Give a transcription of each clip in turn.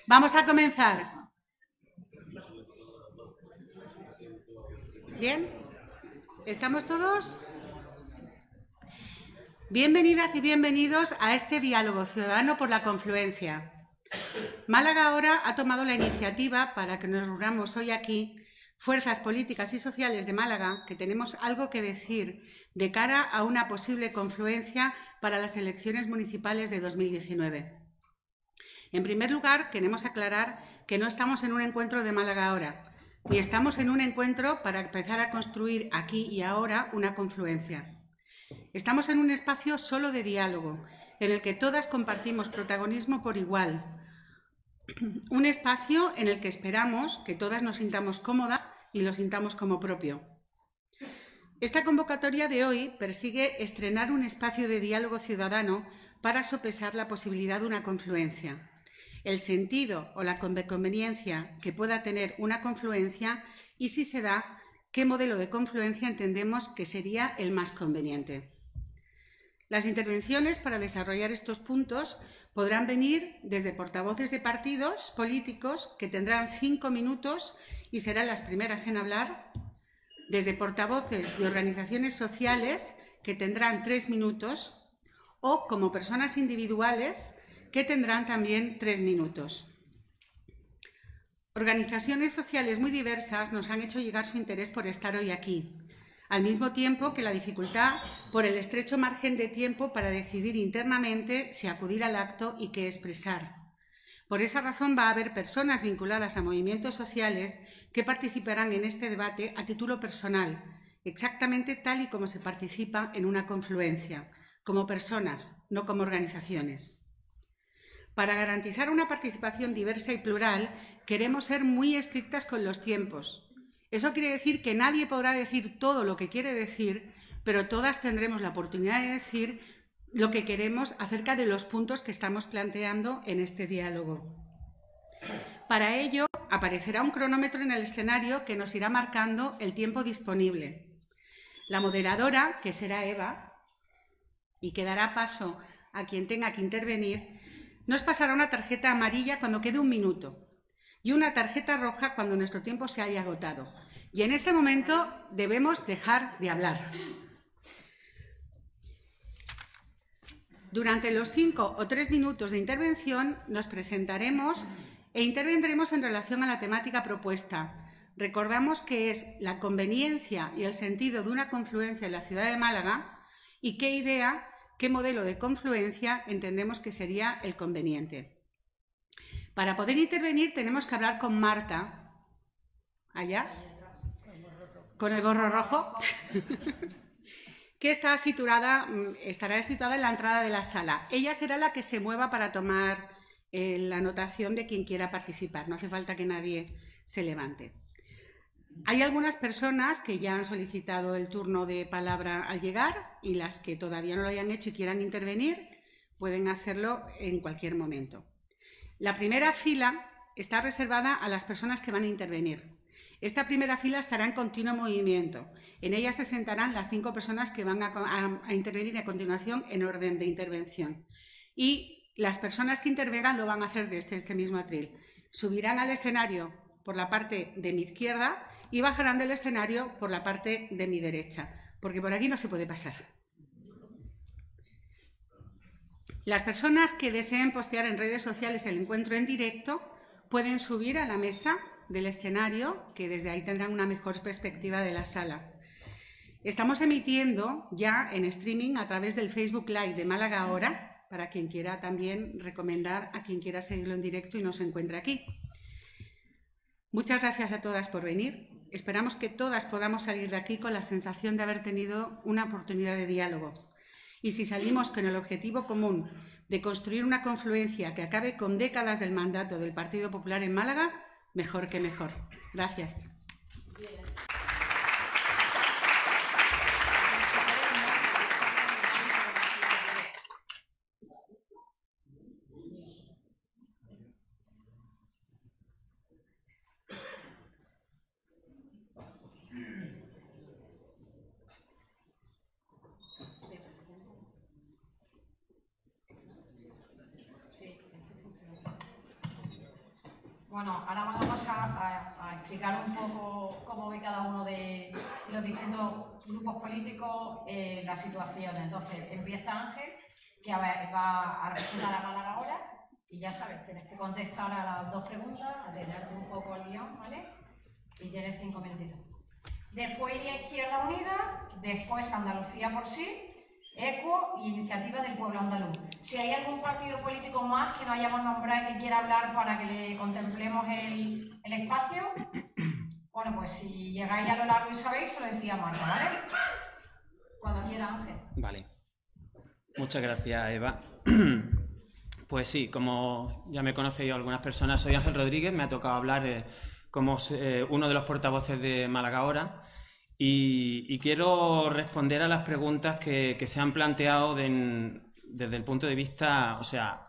Vamos a comenzar. ¿Bien? ¿Estamos todos? Bienvenidas y bienvenidos a este diálogo ciudadano por la confluencia. Málaga ahora ha tomado la iniciativa para que nos reunamos hoy aquí, fuerzas políticas y sociales de Málaga, que tenemos algo que decir de cara a una posible confluencia para las elecciones municipales de 2019. En primer lugar, queremos aclarar que no estamos en un encuentro de Málaga ahora, ni estamos en un encuentro para empezar a construir aquí y ahora una confluencia. Estamos en un espacio solo de diálogo, en el que todas compartimos protagonismo por igual. Un espacio en el que esperamos que todas nos sintamos cómodas y lo sintamos como propio. Esta convocatoria de hoy persigue estrenar un espacio de diálogo ciudadano para sopesar la posibilidad de una confluencia, el sentido o la conveniencia que pueda tener una confluencia y, si se da, qué modelo de confluencia entendemos que sería el más conveniente. Las intervenciones para desarrollar estos puntos podrán venir desde portavoces de partidos políticos, que tendrán 5 minutos y serán las primeras en hablar, desde portavoces de organizaciones sociales, que tendrán 3 minutos, o como personas individuales, que tendrán también 3 minutos. Organizaciones sociales muy diversas nos han hecho llegar su interés por estar hoy aquí, al mismo tiempo que la dificultad por el estrecho margen de tiempo para decidir internamente si acudir al acto y qué expresar. Por esa razón va a haber personas vinculadas a movimientos sociales que participarán en este debate a título personal, exactamente tal y como se participa en una confluencia, como personas, no como organizaciones. Para garantizar una participación diversa y plural, queremos ser muy estrictas con los tiempos. Eso quiere decir que nadie podrá decir todo lo que quiere decir, pero todas tendremos la oportunidad de decir lo que queremos acerca de los puntos que estamos planteando en este diálogo. Para ello, aparecerá un cronómetro en el escenario que nos irá marcando el tiempo disponible. La moderadora, que será Eva, y que dará paso a quien tenga que intervenir, nos pasará una tarjeta amarilla cuando quede 1 minuto y una tarjeta roja cuando nuestro tiempo se haya agotado. Y en ese momento debemos dejar de hablar. Durante los 5 o 3 minutos de intervención nos presentaremos e intervendremos en relación a la temática propuesta. Recordamos que es la conveniencia y el sentido de una confluencia en la ciudad de Málaga y qué idea, qué modelo de confluencia entendemos que sería el conveniente. Para poder intervenir tenemos que hablar con Marta, allá, con el gorro rojo, que estará situada en la entrada de la sala. Ella será la que se mueva para tomar la anotación de quien quiera participar. No hace falta que nadie se levante. Hay algunas personas que ya han solicitado el turno de palabra al llegar y las que todavía no lo hayan hecho y quieran intervenir pueden hacerlo en cualquier momento. La primera fila está reservada a las personas que van a intervenir. Esta primera fila estará en continuo movimiento. En ella se sentarán las 5 personas que van a intervenir a continuación en orden de intervención. Y las personas que intervengan lo van a hacer desde este mismo atril. Subirán al escenario por la parte de mi izquierda y bajarán del escenario por la parte de mi derecha, porque por aquí no se puede pasar. Las personas que deseen postear en redes sociales el encuentro en directo pueden subir a la mesa del escenario, que desde ahí tendrán una mejor perspectiva de la sala. Estamos emitiendo ya en streaming a través del Facebook Live de Málaga Ahora, para quien quiera también recomendar a quien quiera seguirlo en directo y nos encuentre aquí. Muchas gracias a todas por venir. Esperamos que todas podamos salir de aquí con la sensación de haber tenido una oportunidad de diálogo. Y si salimos con el objetivo común de construir una confluencia que acabe con décadas del mandato del Partido Popular en Málaga, mejor que mejor. Gracias. Bueno, ahora vamos a pasar a explicar un poco cómo ve cada uno de los distintos grupos políticos la situación. Entonces, empieza Ángel, que va a representar a Málaga ahora, y ya sabes, tienes que contestar a las dos preguntas, atenerte un poco al guión, ¿vale? Y tienes 5 minutitos. Después iría Izquierda Unida, después Andalucía por sí, ECO y Iniciativa del Pueblo Andaluz. Si hay algún partido político más que no hayamos nombrado y que quiera hablar para que le contemplemos el espacio, bueno, pues si llegáis a lo largo y sabéis, se lo decía Marta, ¿vale? Cuando quiera, Ángel. Vale. Muchas gracias, Eva. Pues sí, como ya me conocen algunas personas, soy Ángel Rodríguez, me ha tocado hablar como uno de los portavoces de Málaga Ahora. Y quiero responder a las preguntas que se han planteado desde el punto de vista, o sea,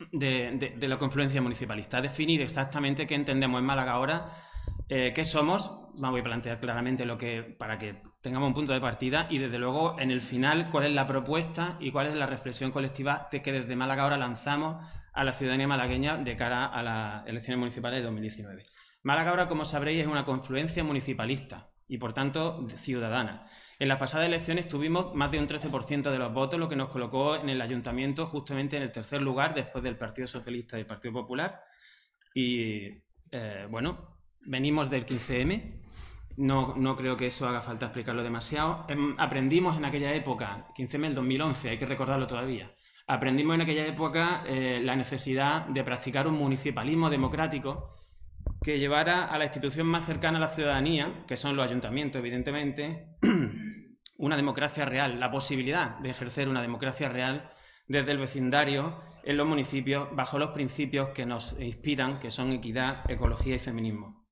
de la confluencia municipalista. Definir exactamente qué entendemos en Málaga Ahora, qué somos, voy a plantear claramente para que tengamos un punto de partida y desde luego en el final cuál es la propuesta y cuál es la reflexión colectiva que desde Málaga Ahora lanzamos a la ciudadanía malagueña de cara a las elecciones municipales de 2019. Málaga Ahora, como sabréis, es una confluencia municipalista y, por tanto, ciudadana. En las pasadas elecciones tuvimos más de un 13% de los votos, lo que nos colocó en el ayuntamiento justamente en el tercer lugar después del Partido Socialista y del Partido Popular. Y, bueno, venimos del 15M. No creo que eso haga falta explicarlo demasiado. Aprendimos en aquella época, 15M del 2011, hay que recordarlo todavía, aprendimos en aquella época la necesidad de practicar un municipalismo democrático que llevara a la institución más cercana a la ciudadanía, que son los ayuntamientos, evidentemente, una democracia real, la posibilidad de ejercer una democracia real desde el vecindario en los municipios bajo los principios que nos inspiran, que son equidad, ecología y feminismo.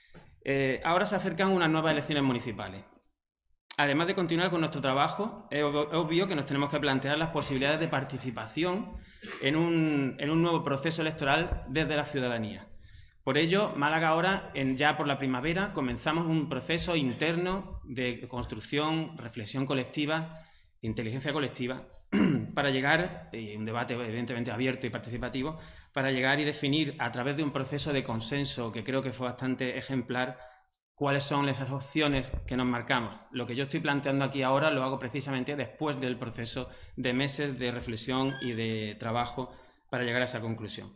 Ahora se acercan unas nuevas elecciones municipales. Además de continuar con nuestro trabajo, es obvio que nos tenemos que plantear las posibilidades de participación en un nuevo proceso electoral desde la ciudadanía. Por ello, Málaga Ahora, ya por la primavera, comenzamos un proceso interno de construcción, reflexión colectiva, inteligencia colectiva, para llegar, y un debate evidentemente abierto y participativo, para llegar y definir a través de un proceso de consenso que creo que fue bastante ejemplar cuáles son esas opciones que nos marcamos. Lo que yo estoy planteando aquí ahora lo hago precisamente después del proceso de meses de reflexión y de trabajo para llegar a esa conclusión.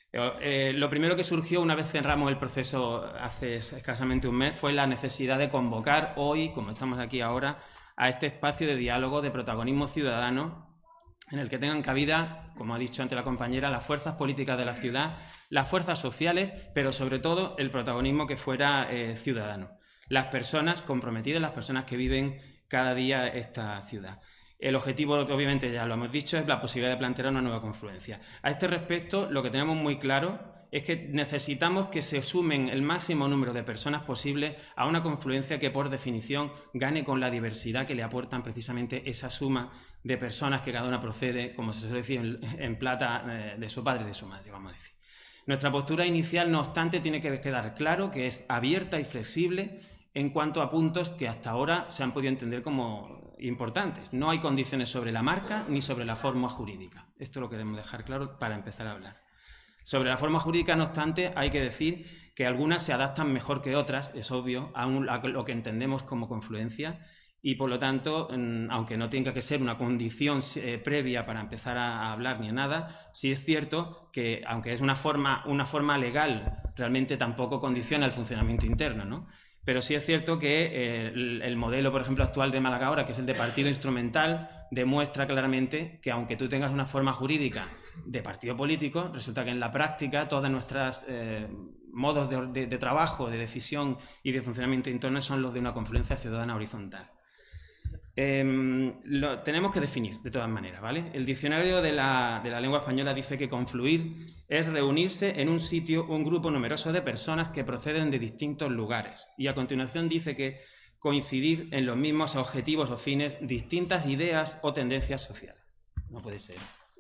Lo primero que surgió una vez cerramos el proceso hace escasamente un mes fue la necesidad de convocar hoy, como estamos aquí ahora, a este espacio de diálogo, de protagonismo ciudadano, en el que tengan cabida, como ha dicho antes la compañera, las fuerzas políticas de la ciudad, las fuerzas sociales, pero sobre todo el protagonismo que fuera ciudadano. Las personas comprometidas, las personas que viven cada día esta ciudad. El objetivo, obviamente ya lo hemos dicho, es la posibilidad de plantear una nueva confluencia. A este respecto, lo que tenemos muy claro es que necesitamos que se sumen el máximo número de personas posible a una confluencia que, por definición, gane con la diversidad que le aportan precisamente esa suma de personas que cada una procede, como se suele decir en plata, de su padre y de su madre, vamos a decir. Nuestra postura inicial, no obstante, tiene que quedar claro que es abierta y flexible en cuanto a puntos que hasta ahora se han podido entender como importantes. No hay condiciones sobre la marca ni sobre la forma jurídica. Esto lo queremos dejar claro para empezar a hablar. Sobre la forma jurídica, no obstante, hay que decir que algunas se adaptan mejor que otras, es obvio, a lo que entendemos como confluencia y, por lo tanto, aunque no tenga que ser una condición previa para empezar a hablar ni a nada, sí es cierto que, aunque es una forma legal, realmente tampoco condiciona el funcionamiento interno, ¿no? Pero sí es cierto que el modelo, por ejemplo, actual de Málaga Ahora, que es el de partido instrumental, demuestra claramente que aunque tú tengas una forma jurídica de partido político, resulta que en la práctica todas nuestras modos de trabajo, de decisión y de funcionamiento interno son los de una confluencia ciudadana horizontal. Lo tenemos que definir de todas maneras, ¿vale? El diccionario de la lengua española dice que confluir es reunirse en un sitio un grupo numeroso de personas que proceden de distintos lugares, y a continuación dice que coincidir en los mismos objetivos o fines, distintas ideas o tendencias sociales. No puede ser.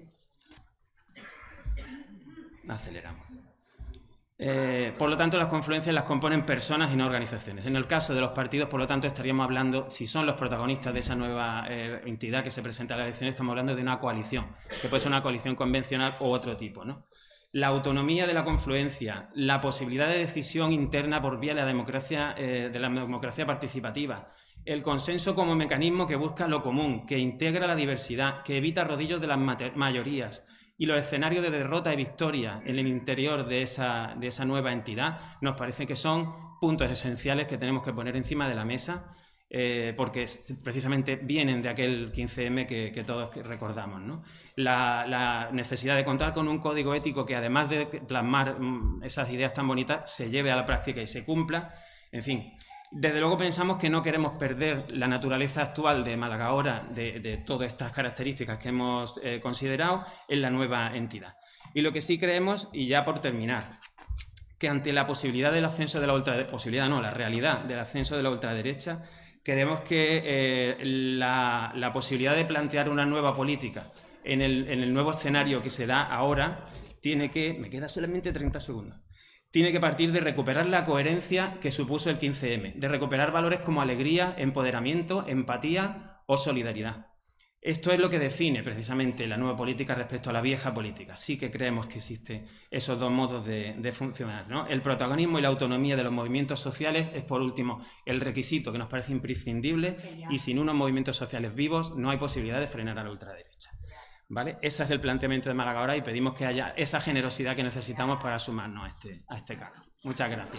Aceleramos. Por lo tanto, las confluencias las componen personas y no organizaciones. En el caso de los partidos, por lo tanto, estaríamos hablando, si son los protagonistas de esa nueva entidad que se presenta a la elección, estamos hablando de una coalición, que puede ser una coalición convencional o otro tipo, ¿no? la autonomía de la confluencia, la posibilidad de decisión interna por vía de la democracia participativa, el consenso como mecanismo que busca lo común, que integra la diversidad, que evita rodillos de las mayorías y los escenarios de derrota y victoria en el interior de esa nueva entidad, nos parece que son puntos esenciales que tenemos que poner encima de la mesa, porque precisamente vienen de aquel 15M que todos recordamos, ¿no? La necesidad de contar con un código ético que, además de plasmar esas ideas tan bonitas, se lleve a la práctica y se cumpla. En fin, desde luego pensamos que no queremos perder la naturaleza actual de Málaga ahora, de todas estas características que hemos considerado, en la nueva entidad. Y lo que sí creemos, y ya por terminar, que ante la posibilidad del ascenso de la ultraderecha, la realidad del ascenso de la ultraderecha, creemos que la posibilidad de plantear una nueva política en el nuevo escenario que se da ahora tiene que... Me queda solamente 30 segundos. Tiene que partir de recuperar la coherencia que supuso el 15M, de recuperar valores como alegría, empoderamiento, empatía o solidaridad. Esto es lo que define precisamente la nueva política respecto a la vieja política. Sí que creemos que existen esos dos modos de funcionar, ¿no? El protagonismo y la autonomía de los movimientos sociales es, por último, el requisito que nos parece imprescindible, y sin unos movimientos sociales vivos no hay posibilidad de frenar a la ultraderecha, ¿vale? Ese es el planteamiento de Málaga ahora y pedimos que haya esa generosidad que necesitamos para sumarnos a este cargo. Muchas gracias.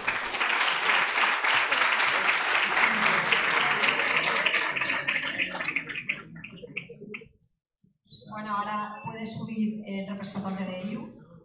Bueno, ahora puede subir el representante de IU.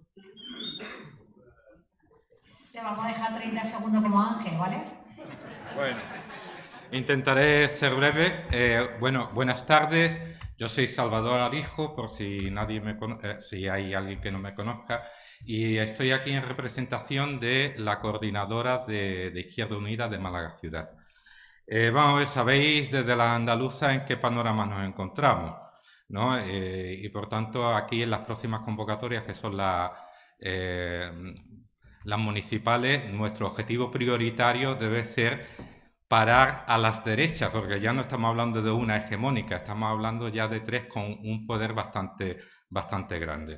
Te vamos a dejar 30 segundos como Ángel, ¿vale? Bueno, intentaré ser breve. Buenas tardes. Yo soy Salvador Arijo, por si si hay alguien que no me conozca, y estoy aquí en representación de la coordinadora de Izquierda Unida de Málaga Ciudad. Vamos a ver, sabéis desde la andaluza en qué panorama nos encontramos, ¿no? Y por tanto, aquí en las próximas convocatorias, que son las municipales, nuestro objetivo prioritario debe ser parar a las derechas, porque ya no estamos hablando de una hegemónica, estamos hablando ya de tres con un poder bastante grande.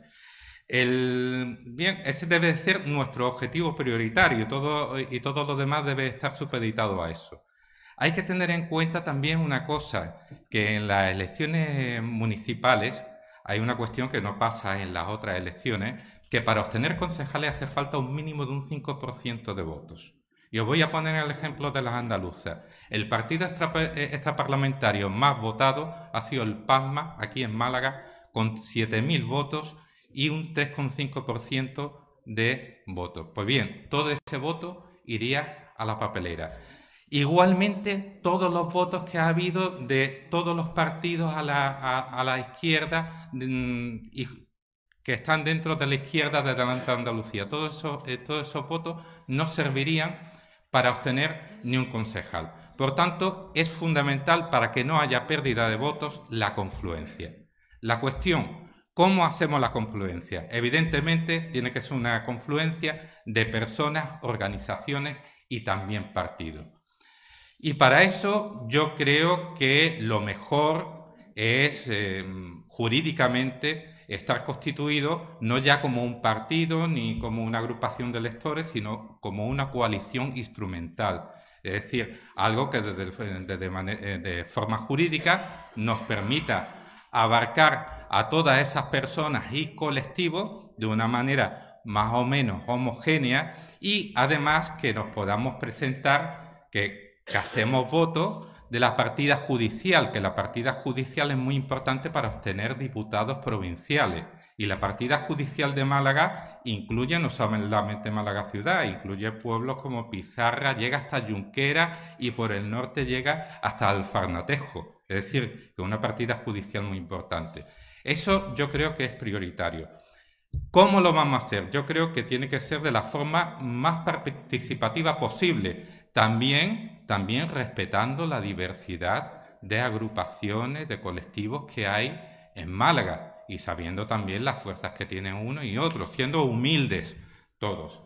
Bien, ese debe ser nuestro objetivo prioritario y todo lo demás debe estar supeditado a eso. Hay que tener en cuenta también una cosa, que en las elecciones municipales hay una cuestión que no pasa en las otras elecciones, que para obtener concejales hace falta un mínimo de un 5% de votos. Y os voy a poner el ejemplo de las andaluzas. El partido extraparlamentario más votado ha sido el PASMA, aquí en Málaga, con 7.000 votos y un 3,5% de votos. Pues bien, todo ese voto iría a la papelera. Igualmente, todos los votos que ha habido de todos los partidos a la izquierda y que están dentro de la izquierda de Adelante Andalucía, todos esos votos no servirían para obtener ni un concejal. Por tanto, es fundamental, para que no haya pérdida de votos, la confluencia. La cuestión, ¿cómo hacemos la confluencia? Evidentemente, tiene que ser una confluencia de personas, organizaciones y también partidos. Y para eso yo creo que lo mejor es jurídicamente estar constituido no ya como un partido ni como una agrupación de electores, sino como una coalición instrumental. Es decir, algo que de forma jurídica nos permita abarcar a todas esas personas y colectivos de una manera más o menos homogénea, y además que nos podamos presentar, que gastemos votos de la partida judicial, que la partida judicial es muy importante para obtener diputados provinciales. Y la partida judicial de Málaga incluye no solamente Málaga Ciudad, incluye pueblos como Pizarra, llega hasta Junquera y por el norte llega hasta Alfarnatejo. Es decir, que es una partida judicial muy importante. Eso yo creo que es prioritario. ¿Cómo lo vamos a hacer? Yo creo que tiene que ser de la forma más participativa posible. También respetando la diversidad de agrupaciones, de colectivos que hay en Málaga, y sabiendo también las fuerzas que tienen uno y otro, siendo humildes todos.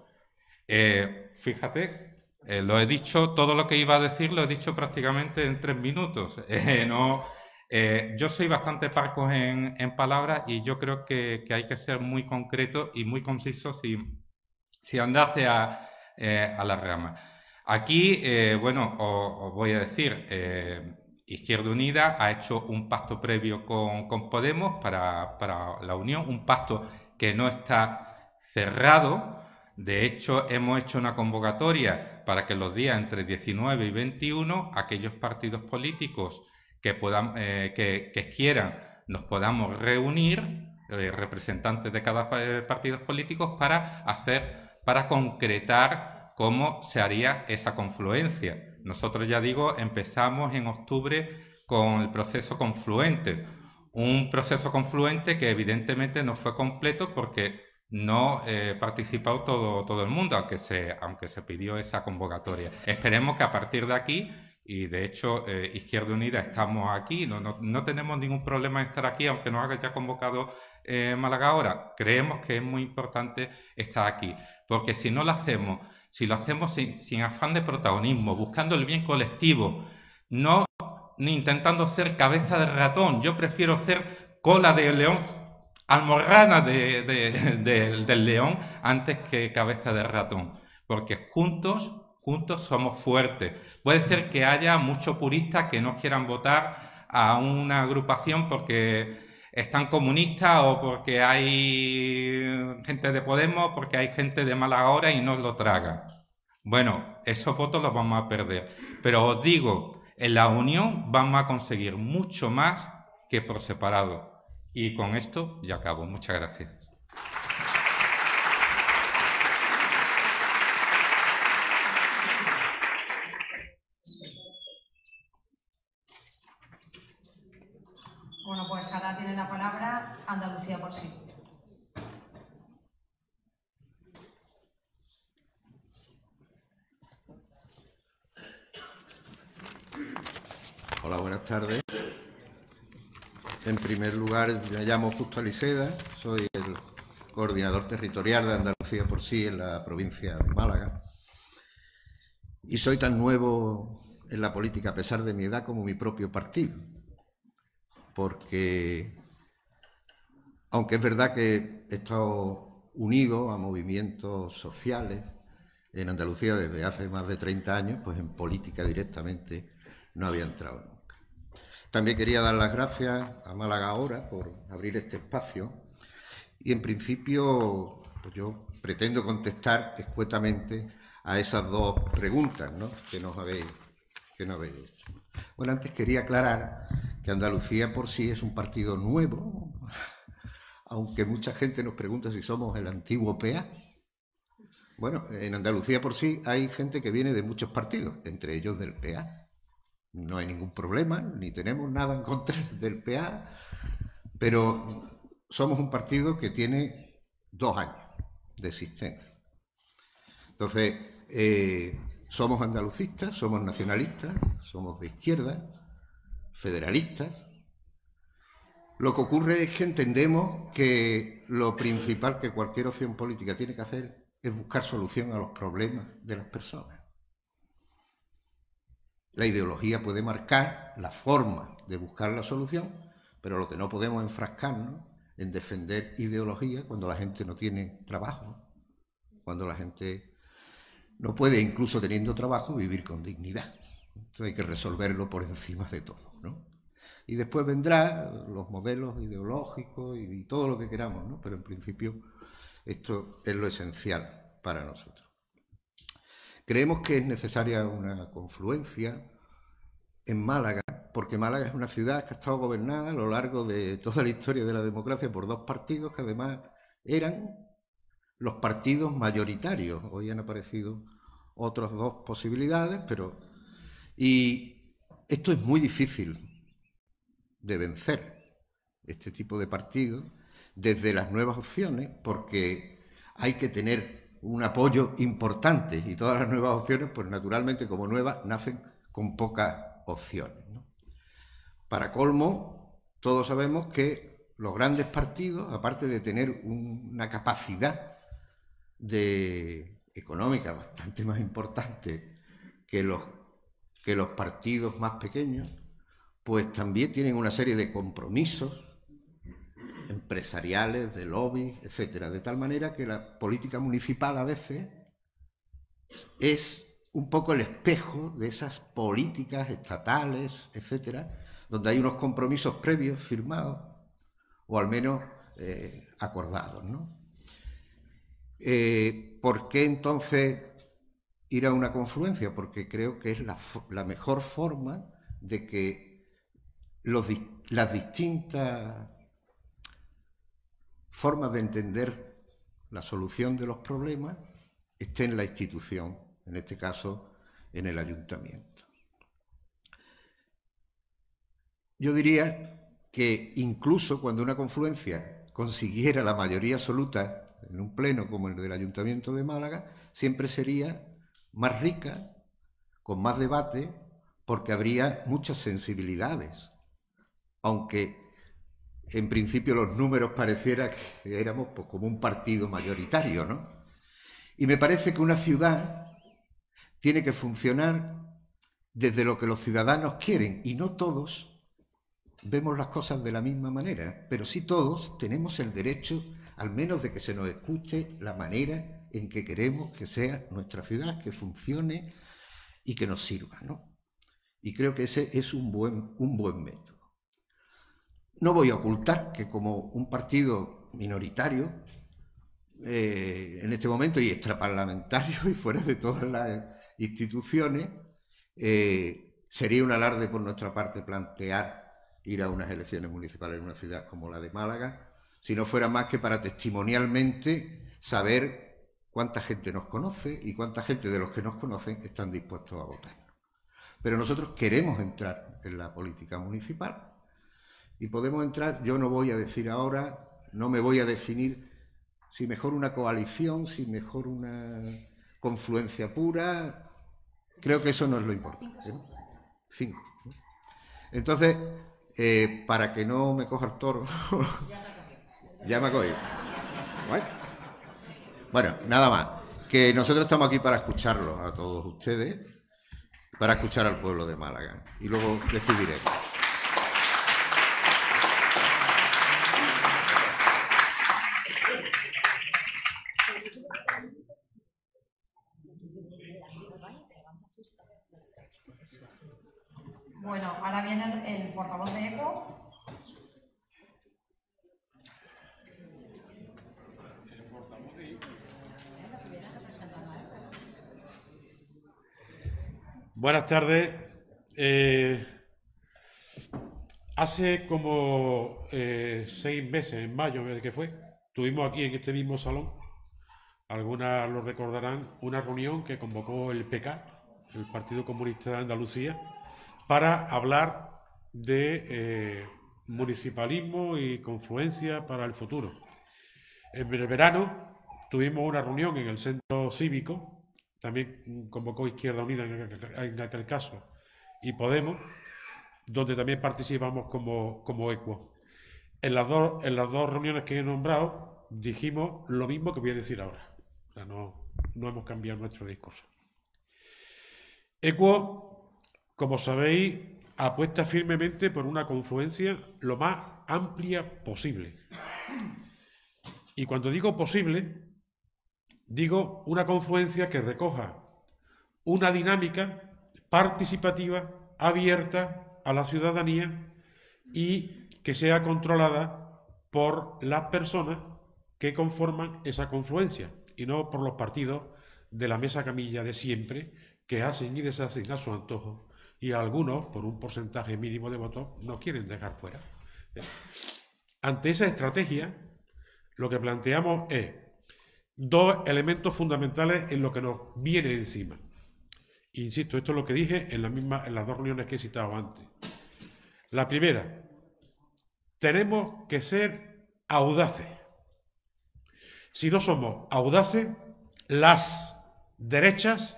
Fíjate, lo he dicho, todo lo que iba a decir lo he dicho prácticamente en 3 minutos. Yo soy bastante parco en palabras y yo creo que hay que ser muy concreto y muy conciso si andase a la rama. Aquí, bueno, os voy a decir, Izquierda Unida ha hecho un pacto previo con Podemos para la unión, un pacto que no está cerrado. De hecho, hemos hecho una convocatoria para que los días entre 19 y 21 aquellos partidos políticos que quieran nos podamos reunir, representantes de cada partido político, para concretar cómo se haría esa confluencia. Nosotros, ya digo, empezamos en octubre con el proceso confluente. Un proceso confluente que evidentemente no fue completo porque no participó todo el mundo, aunque se pidió esa convocatoria. Esperemos que a partir de aquí, y de hecho Izquierda Unida estamos aquí, no tenemos ningún problema en estar aquí, aunque nos haya convocado Málaga ahora. Creemos que es muy importante estar aquí, porque si no lo hacemos, si lo hacemos sin afán de protagonismo, buscando el bien colectivo, no ni intentando ser cabeza de ratón, yo prefiero ser cola de león, almorrana del león, antes que cabeza de ratón, porque juntos somos fuertes. Puede ser que haya muchos puristas que no quieran votar a una agrupación porque están comunistas o porque hay gente de Podemos, porque hay gente de Málaga ahora y no lo tragan. Bueno, esos votos los vamos a perder. Pero os digo, en la unión vamos a conseguir mucho más que por separado. Y con esto ya acabo. Muchas gracias. Bueno, pues ahora tiene la palabra Andalucía por sí. Hola, buenas tardes. En primer lugar, me llamo Justo Aliseda, soy el coordinador territorial de Andalucía por sí en la provincia de Málaga. Y soy tan nuevo en la política, a pesar de mi edad, como mi propio partido. Porque, aunque es verdad que he estado unido a movimientos sociales en Andalucía desde hace más de 30 años, pues en política directamente no había entrado nunca. También quería dar las gracias a Málaga Ahora por abrir este espacio y, en principio, pues yo pretendo contestar escuetamente a esas dos preguntas, ¿no?, que no habéis hecho. Bueno, antes quería aclarar que Andalucía por sí es un partido nuevo, aunque mucha gente nos pregunta si somos el antiguo PA. Bueno, en Andalucía por sí hay gente que viene de muchos partidos, entre ellos del PA. No hay ningún problema, ni tenemos nada en contra del PA, pero somos un partido que tiene 2 años de existencia. Entonces, somos andalucistas, somos nacionalistas, somos de izquierda, federalistas. Lo que ocurre es que entendemos que lo principal que cualquier opción política tiene que hacer es buscar solución a los problemas de las personas. La ideología puede marcar la forma de buscar la solución, pero lo que no podemos enfrascarnos en defender ideología cuando la gente no tiene trabajo, cuando la gente no puede, incluso teniendo trabajo, vivir con dignidad. Entonces hay que resolverlo por encima de todo, ¿no? Y después vendrán los modelos ideológicos y todo lo que queramos, ¿no? Pero en principio esto es lo esencial para nosotros. Creemos que es necesaria una confluencia en Málaga, porque Málaga es una ciudad que ha estado gobernada a lo largo de toda la historia de la democracia por 2 partidos que además eran los partidos mayoritarios. Hoy han aparecido otras 2 posibilidades, y esto es muy difícil de vencer, este tipo de partidos, desde las nuevas opciones, porque hay que tener un apoyo importante y todas las nuevas opciones, pues naturalmente como nuevas, nacen con pocas opciones, ¿no? Para colmo, todos sabemos que los grandes partidos, aparte de tener una capacidad económica bastante más importante que los partidos más pequeños, pues también tienen una serie de compromisos empresariales, de lobby, etcétera, de tal manera que la política municipal a veces es un poco el espejo de esas políticas estatales, etcétera, donde hay unos compromisos previos firmados o al menos acordados, ¿no? ¿Por qué entonces ir a una confluencia? Porque creo que es la mejor forma de que las distintas formas de entender la solución de los problemas estén en la institución, en este caso en el ayuntamiento. Yo diría que incluso cuando una confluencia consiguiera la mayoría absoluta en un pleno como el del Ayuntamiento de Málaga, siempre sería más rica, con más debate, porque habría muchas sensibilidades, aunque en principio los números pareciera que éramos pues, como un partido mayoritario, ¿no? Y me parece que una ciudad tiene que funcionar desde lo que los ciudadanos quieren, y no todos vemos las cosas de la misma manera, pero sí todos tenemos el derecho, al menos de que se nos escuche la manera en que queremos que sea nuestra ciudad, que funcione y que nos sirva, ¿no? Y creo que ese es un buen método. No voy a ocultar que como un partido minoritario, en este momento y extraparlamentario y fuera de todas las instituciones, sería un alarde por nuestra parte plantear ir a unas elecciones municipales en una ciudad como la de Málaga, si no fuera más que para testimonialmente saber cuánta gente nos conoce y cuánta gente de los que nos conocen están dispuestos a votar. Pero nosotros queremos entrar en la política municipal y podemos entrar, yo no voy a decir ahora, no me voy a definir si mejor una coalición, si mejor una confluencia pura, creo que eso no es lo importante, ¿no? 5. Entonces, para que no me coja el toro, ya me ha cogido. Bueno, nada más, que nosotros estamos aquí para escucharlos a todos ustedes, para escuchar al pueblo de Málaga, y luego decidiremos. Bueno, ahora viene el portavoz de ECO. Buenas tardes. Hace como 6 meses, en mayo, que fue, tuvimos aquí en este mismo salón, algunas lo recordarán, una reunión que convocó el PK, el Partido Comunista de Andalucía, para hablar de municipalismo y confluencia para el futuro. En el verano tuvimos una reunión en el centro cívico, también convocó Izquierda Unida en aquel caso, y Podemos, donde también participamos como ECO. En las dos reuniones que he nombrado dijimos lo mismo que voy a decir ahora. O sea, no hemos cambiado nuestro discurso. ECO, como sabéis, apuesta firmemente por una confluencia lo más amplia posible. Y cuando digo posible, digo una confluencia que recoja una dinámica participativa, abierta a la ciudadanía y que sea controlada por las personas que conforman esa confluencia y no por los partidos de la mesa camilla de siempre que hacen y deshacen a su antojo y algunos, por un porcentaje mínimo de votos, nos quieren dejar fuera. Ante esa estrategia, lo que planteamos es 2 elementos fundamentales en lo que nos viene encima. Insisto, esto es lo que dije en las 2 reuniones que he citado antes. La primera, tenemos que ser audaces. Si no somos audaces, las derechas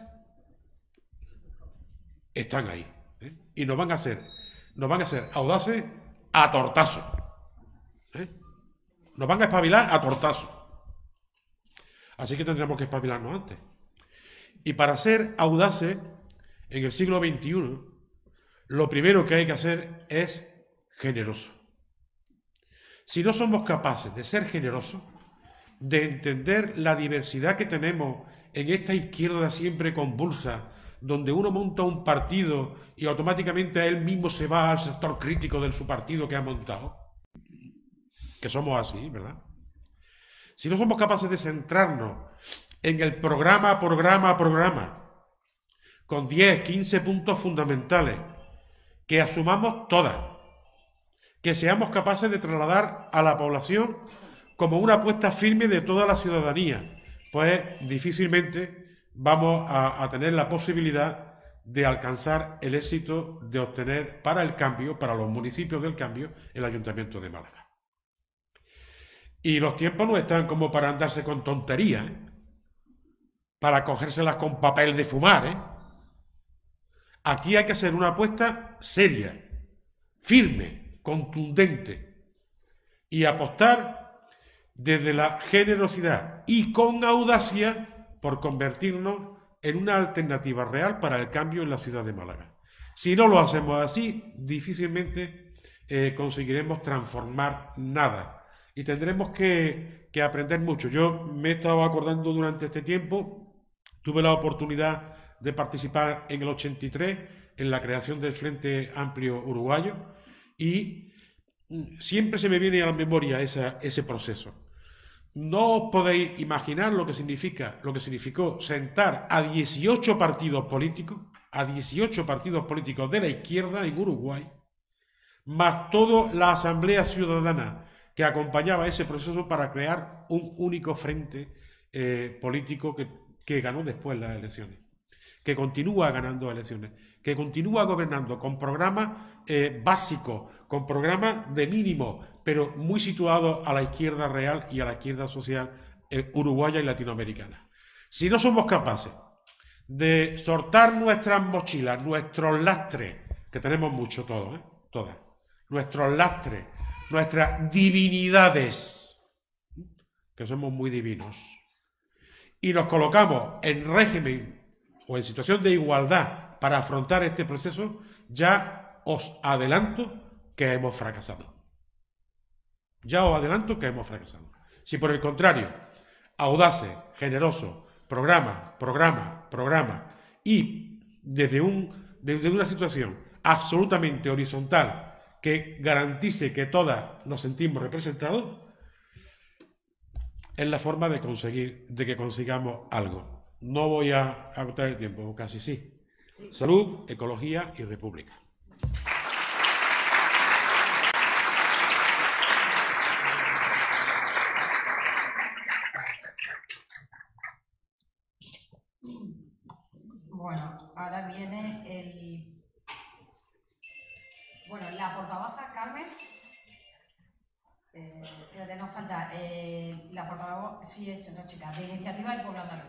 están ahí, ¿eh? Y nos van a hacer audaces a tortazo, ¿eh? Nos van a espabilar a tortazo. Así que tendremos que espabilarnos antes. Y para ser audaces, en el siglo XXI, lo primero que hay que hacer es generoso. Si no somos capaces de ser generosos, de entender la diversidad que tenemos en esta izquierda siempre convulsa, donde uno monta un partido y automáticamente él mismo se va al sector crítico de su partido que ha montado, que somos así, ¿verdad? Si no somos capaces de centrarnos en el programa, con 10, 15 puntos fundamentales, que asumamos todas, que seamos capaces de trasladar a la población como una apuesta firme de toda la ciudadanía, pues difícilmente vamos a tener la posibilidad de alcanzar el éxito de obtener para el cambio, para los municipios del cambio, el Ayuntamiento de Málaga. Y los tiempos no están como para andarse con tonterías, para cogérselas con papel de fumar, Aquí hay que hacer una apuesta seria, firme, contundente y apostar desde la generosidad y con audacia por convertirnos en una alternativa real para el cambio en la ciudad de Málaga. Si no lo hacemos así, difícilmente conseguiremos transformar nada y tendremos que aprender mucho. Yo me he estado acordando durante este tiempo, tuve la oportunidad de participar en el 83 en la creación del Frente Amplio Uruguayo y siempre se me viene a la memoria ese proceso. No os podéis imaginar lo que significó sentar a 18 partidos políticos, de la izquierda en Uruguay, más toda la Asamblea Ciudadana que acompañaba ese proceso para crear un único frente político que ganó después las elecciones, que continúa ganando elecciones, que continúa gobernando con programas básicos, con programas de mínimo, pero muy situados a la izquierda real y a la izquierda social uruguaya y latinoamericana. Si no somos capaces de soltar nuestras mochilas, nuestros lastres, que tenemos mucho todos, todas, nuestros lastres, nuestras divinidades, que somos muy divinos, y nos colocamos en régimen o en situación de igualdad para afrontar este proceso, ya os adelanto que hemos fracasado. Ya os adelanto que hemos fracasado. Si por el contrario, audaces, generosos, programa, y desde una situación absolutamente horizontal que garantice que todas nos sentimos representados, es la forma de que consigamos algo. No voy a agotar el tiempo, casi sí. Salud, ecología y república. Bueno, ahora viene la portavoz Carmen. Fíjate, nos falta la portavoz, sí, esto no, chicas, de Iniciativa del Pueblo Andaluz.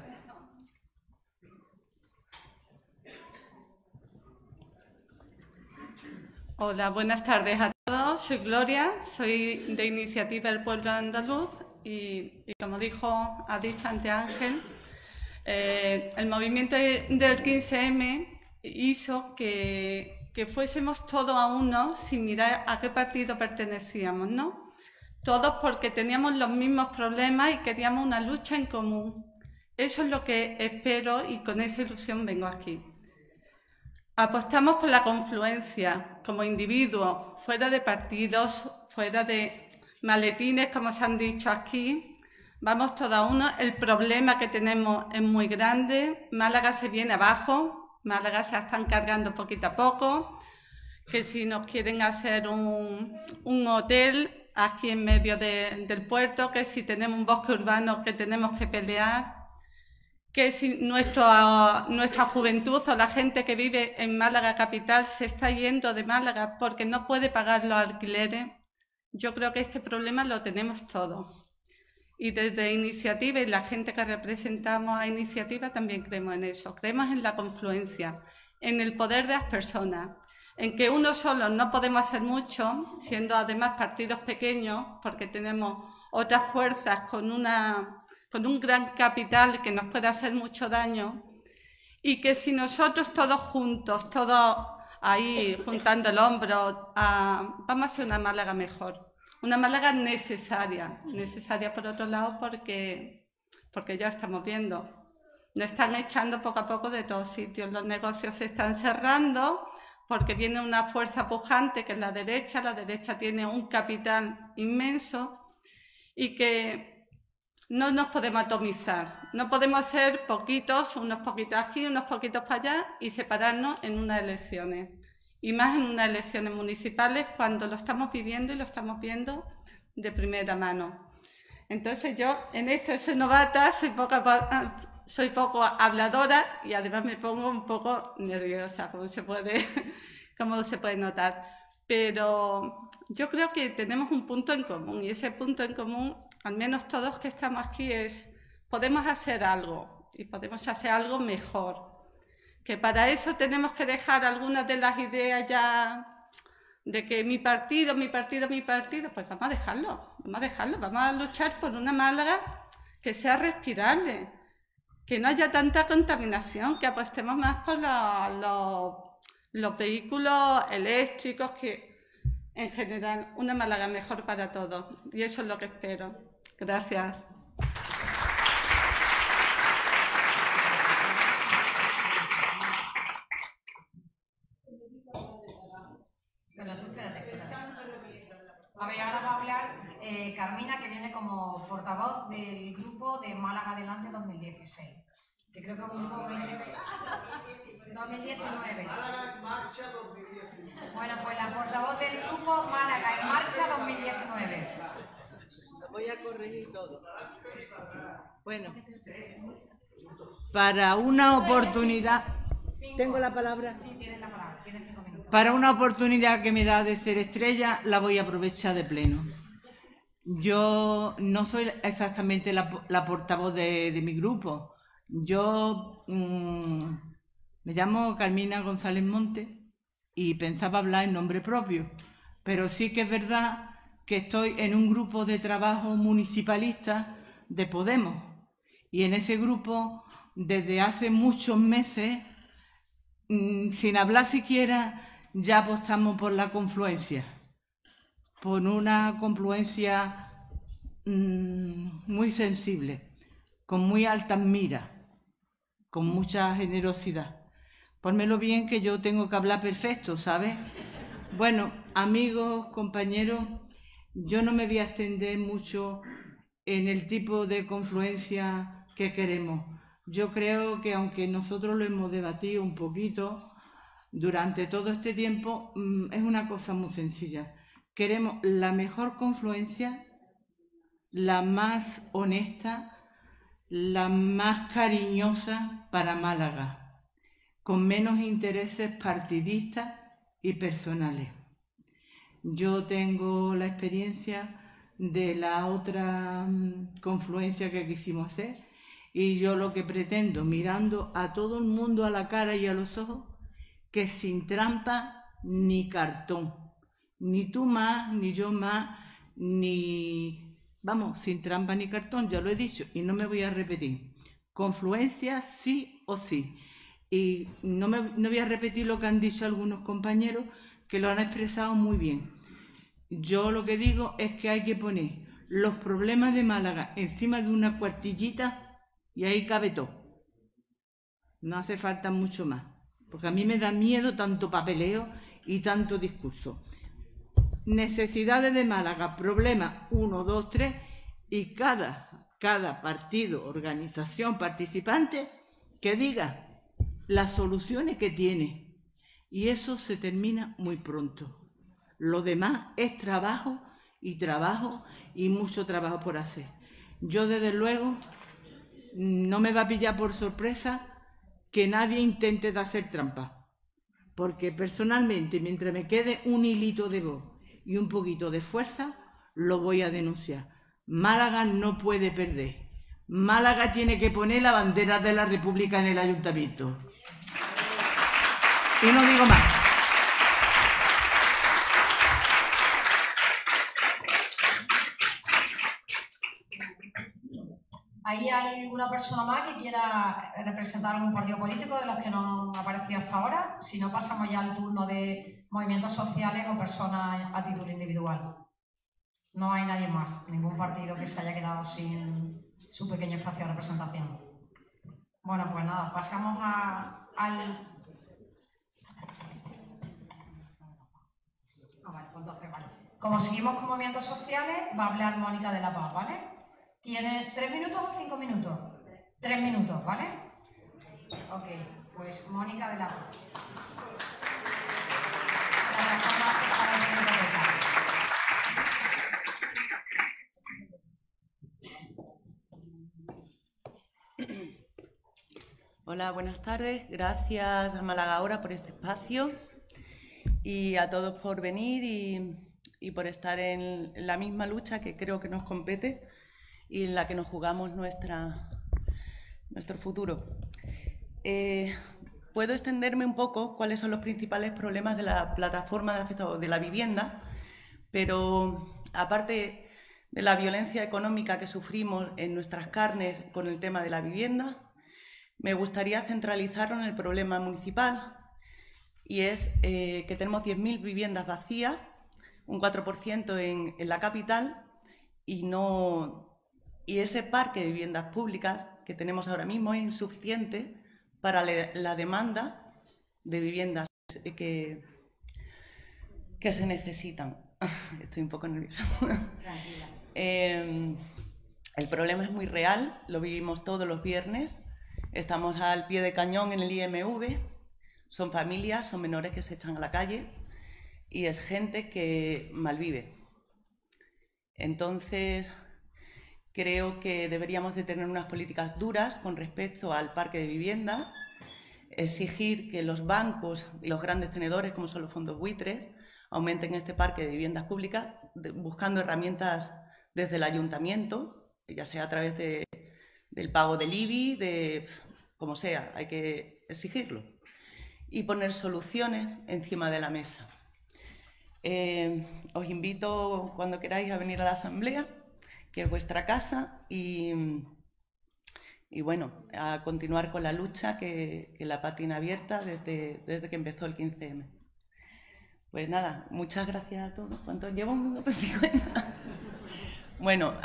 Hola, buenas tardes a todos. Soy Gloria, soy de Iniciativa del Pueblo Andaluz y como ha dicho antes Ángel, el movimiento del 15M hizo que fuésemos todos a uno sin mirar a qué partido pertenecíamos, ¿no? Todos porque teníamos los mismos problemas y queríamos una lucha en común. Eso es lo que espero y con esa ilusión vengo aquí. Apostamos por la confluencia como individuos, fuera de partidos, fuera de maletines, como se han dicho aquí. Vamos todos a uno. El problema que tenemos es muy grande. Málaga se viene abajo, Málaga se están cargando poquito a poco, que si nos quieren hacer un hotel aquí en medio del puerto, que si tenemos un bosque urbano que tenemos que pelear, que si nuestra juventud o la gente que vive en Málaga capital se está yendo de Málaga porque no puede pagar los alquileres. Yo creo que este problema lo tenemos todos. Y desde Iniciativa y la gente que representamos a Iniciativa también creemos en eso. Creemos en la confluencia, en el poder de las personas, en que uno solo no podemos hacer mucho, siendo además partidos pequeños, porque tenemos otras fuerzas con un gran capital que nos puede hacer mucho daño, y que si nosotros todos juntos, todos ahí juntando el hombro, vamos a hacer una Málaga mejor. Una Málaga necesaria por otro lado porque ya estamos viendo. Nos están echando poco a poco de todos sitios, los negocios se están cerrando porque viene una fuerza pujante que es la derecha tiene un capital inmenso y que no nos podemos atomizar, no podemos ser poquitos, unos poquitos aquí, unos poquitos para allá y separarnos en unas elecciones. Y más en unas elecciones municipales cuando lo estamos viviendo y lo estamos viendo de primera mano. Entonces yo en esto soy novata, soy poco habladora y además me pongo un poco nerviosa, como se puede notar. Pero yo creo que tenemos un punto en común y ese punto en común, al menos todos que estamos aquí, es podemos hacer algo y podemos hacer algo mejor. Que para eso tenemos que dejar algunas de las ideas ya de que mi partido, pues vamos a dejarlo, vamos a luchar por una Málaga que sea respirable, que no haya tanta contaminación, que apostemos más por los vehículos eléctricos, que en general una Málaga mejor para todos. Y eso es lo que espero. Gracias. Bueno, tú espérate. A ver, ahora va a hablar Carmina, que viene como portavoz del grupo de Málaga Adelante 2016. Que creo que es un grupo 2019. Bueno, pues la portavoz del grupo Málaga en Marcha 2019. Voy a corregir todo. Bueno, para una oportunidad... ¿Tengo la palabra? Sí, tienes la palabra, tienes 5 minutos. Para una oportunidad que me da de ser estrella, la voy a aprovechar de pleno. Yo no soy exactamente la portavoz de mi grupo. Yo me llamo Carmina González Monte y pensaba hablar en nombre propio, pero sí que es verdad que estoy en un grupo de trabajo municipalista de Podemos y en ese grupo desde hace muchos meses, sin hablar siquiera, ya apostamos por la confluencia, por una confluencia muy sensible, con muy altas miras, con mucha generosidad. Pónmelo bien que yo tengo que hablar perfecto, ¿sabes? Bueno, amigos, compañeros, yo no me voy a extender mucho en el tipo de confluencia que queremos. Yo creo que aunque nosotros lo hemos debatido un poquito durante todo este tiempo, es una cosa muy sencilla. Queremos la mejor confluencia, la más honesta, la más cariñosa para Málaga, con menos intereses partidistas y personales. Yo tengo la experiencia de la otra confluencia que quisimos hacer y yo lo que pretendo, mirando a todo el mundo a la cara y a los ojos, que sin trampa ni cartón, ni tú más, ni yo más, ni... Vamos, sin trampa ni cartón, ya lo he dicho y no me voy a repetir. Confluencia sí o sí. Y no voy a repetir lo que han dicho algunos compañeros que lo han expresado muy bien. Yo lo que digo es que hay que poner los problemas de Málaga encima de una cuartillita y ahí cabe todo. No hace falta mucho más, porque a mí me da miedo tanto papeleo y tanto discurso. Necesidades de Málaga, problemas 1, 2, 3 y cada partido, organización, participante que diga las soluciones que tiene. Y eso se termina muy pronto. Lo demás es trabajo y mucho trabajo por hacer. Yo desde luego no me va a pillar por sorpresa que nadie intente de hacer trampa, porque personalmente mientras me quede un hilito de voz y un poquito de fuerza, lo voy a denunciar. Málaga no puede perder. Málaga tiene que poner la bandera de la República en el ayuntamiento. Y no digo más. ¿Hay alguna persona más que quiera representar algún partido político de los que no han aparecido hasta ahora? Si no, pasamos ya al turno de movimientos sociales o personas a título individual. No hay nadie más, ningún partido que se haya quedado sin su pequeño espacio de representación. Bueno, pues nada, pasamos al... vale, pues entonces, vale. Como seguimos con movimientos sociales, va a hablar Mónica de la Paz, ¿vale? ¿Tiene 3 minutos o 5 minutos? 3 minutos, ¿vale? Ok, pues Mónica de la Paz. Hola, buenas tardes. Gracias a Málaga Ahora por este espacio y a todos por venir y por estar en la misma lucha que creo que nos compete y en la que nos jugamos nuestro futuro. Puedo extenderme un poco cuáles son los principales problemas de la plataforma de la vivienda, pero aparte de la violencia económica que sufrimos en nuestras carnes con el tema de la vivienda, me gustaría centralizarlo en el problema municipal, y es que tenemos 10.000 viviendas vacías, un 4% en la capital, y ese parque de viviendas públicas que tenemos ahora mismo es insuficiente para la demanda de viviendas que se necesitan. Estoy un poco nerviosa. El problema es muy real, lo vivimos todos los viernes. Estamos al pie de cañón en el IMV, son familias, son menores que se echan a la calle y es gente que malvive. Entonces, creo que deberíamos de tener unas políticas duras con respecto al parque de vivienda, exigir que los bancos y los grandes tenedores, como son los fondos buitres, aumenten este parque de viviendas públicas, buscando herramientas desde el ayuntamiento, ya sea a través del pago del IBI, como sea, hay que exigirlo y poner soluciones encima de la mesa. Os invito cuando queráis a venir a la asamblea, que es vuestra casa, y bueno, a continuar con la lucha que la PAH tiene abierta desde que empezó el 15M. Pues nada, muchas gracias a todos. ¿Cuánto llevo? ¿1 minuto 50? Bueno,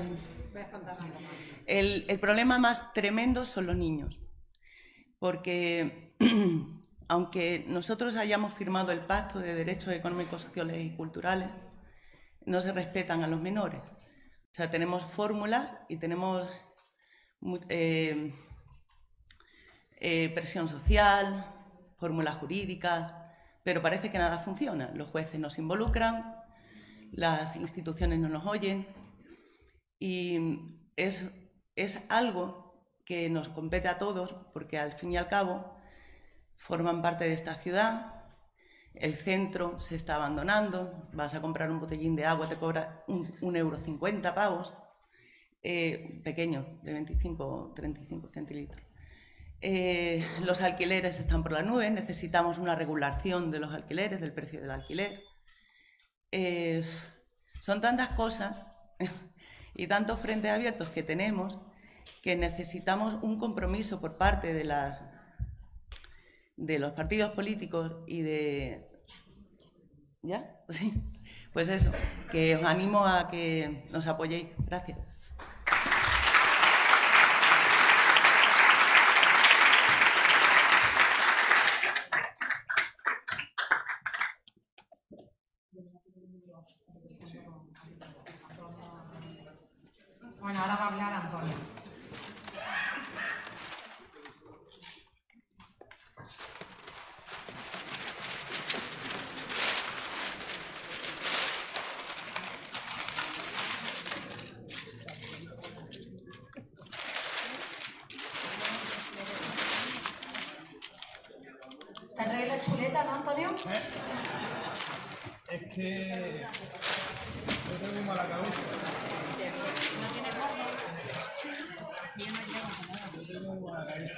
el problema más tremendo son los niños, porque aunque nosotros hayamos firmado el Pacto de Derechos Económicos, Sociales y Culturales, no se respetan a los menores. O sea, tenemos fórmulas y tenemos presión social, fórmulas jurídicas, pero parece que nada funciona. Los jueces no se involucran, las instituciones no nos oyen, y es algo que nos compete a todos, porque al fin y al cabo forman parte de esta ciudad. El centro se está abandonando, vas a comprar un botellín de agua, te cobra 1,50 € pavos, pequeño, de 25 o 35 centilitros. Los alquileres están por las nubes, necesitamos una regulación de los alquileres, del precio del alquiler. Son tantas cosas y tantos frentes abiertos que tenemos que necesitamos un compromiso por parte de los partidos políticos y de... ¿Ya? Sí. Pues eso, que os animo a que nos apoyéis. Gracias. Bueno, ahora va a hablar Antonio. ¿Te traes la chuleta, no, Antonio? Es que yo tengo mala cabeza. ¿No tienes gordo? Yo tengo mala cabeza.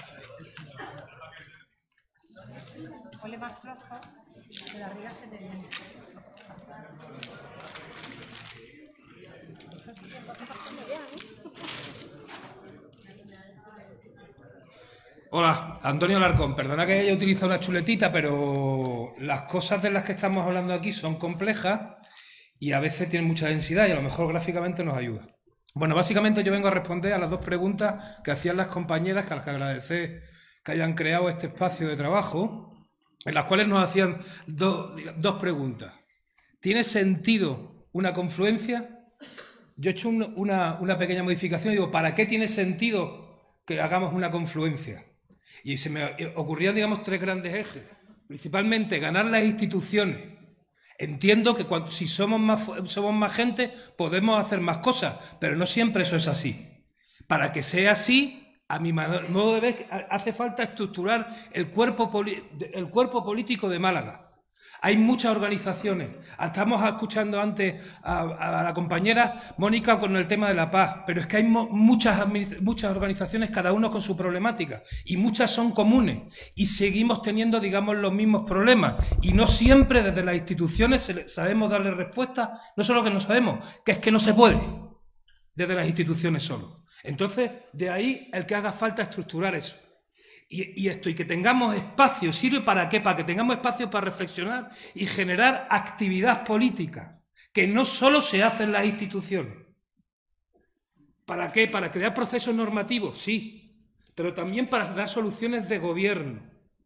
Ponle más trozos, que la barriga se te viene. Hola, Antonio Alarcón. Perdona que haya utilizado una chuletita, pero las cosas de las que estamos hablando aquí son complejas y a veces tienen mucha densidad y a lo mejor gráficamente nos ayuda. Bueno, básicamente yo vengo a responder a las dos preguntas que hacían las compañeras, que a las que agradecer que hayan creado este espacio de trabajo, en las cuales nos hacían dos preguntas. ¿Tiene sentido una confluencia? Yo he hecho una pequeña modificación y digo, ¿para qué tiene sentido que hagamos una confluencia? Y se me ocurrían, digamos, tres grandes ejes. Principalmente, ganar las instituciones. Entiendo que si somos más gente, podemos hacer más cosas, pero no siempre eso es así. Para que sea así, a mi modo de ver, hace falta estructurar el cuerpo político de Málaga. Hay muchas organizaciones. Estamos escuchando antes a la compañera Mónica con el tema de la paz, pero es que hay muchas organizaciones, cada uno con su problemática, y muchas son comunes, y seguimos teniendo, digamos, los mismos problemas, y no siempre desde las instituciones sabemos darle respuesta, no solo que no sabemos, que es que no se puede, desde las instituciones solo. Entonces, de ahí el que haga falta estructurar eso. Y que tengamos espacio, ¿sirve para qué? Para que tengamos espacio para reflexionar y generar actividad política, que no solo se hace en las instituciones. ¿Para qué? Para crear procesos normativos, sí, pero también para dar soluciones de gobierno.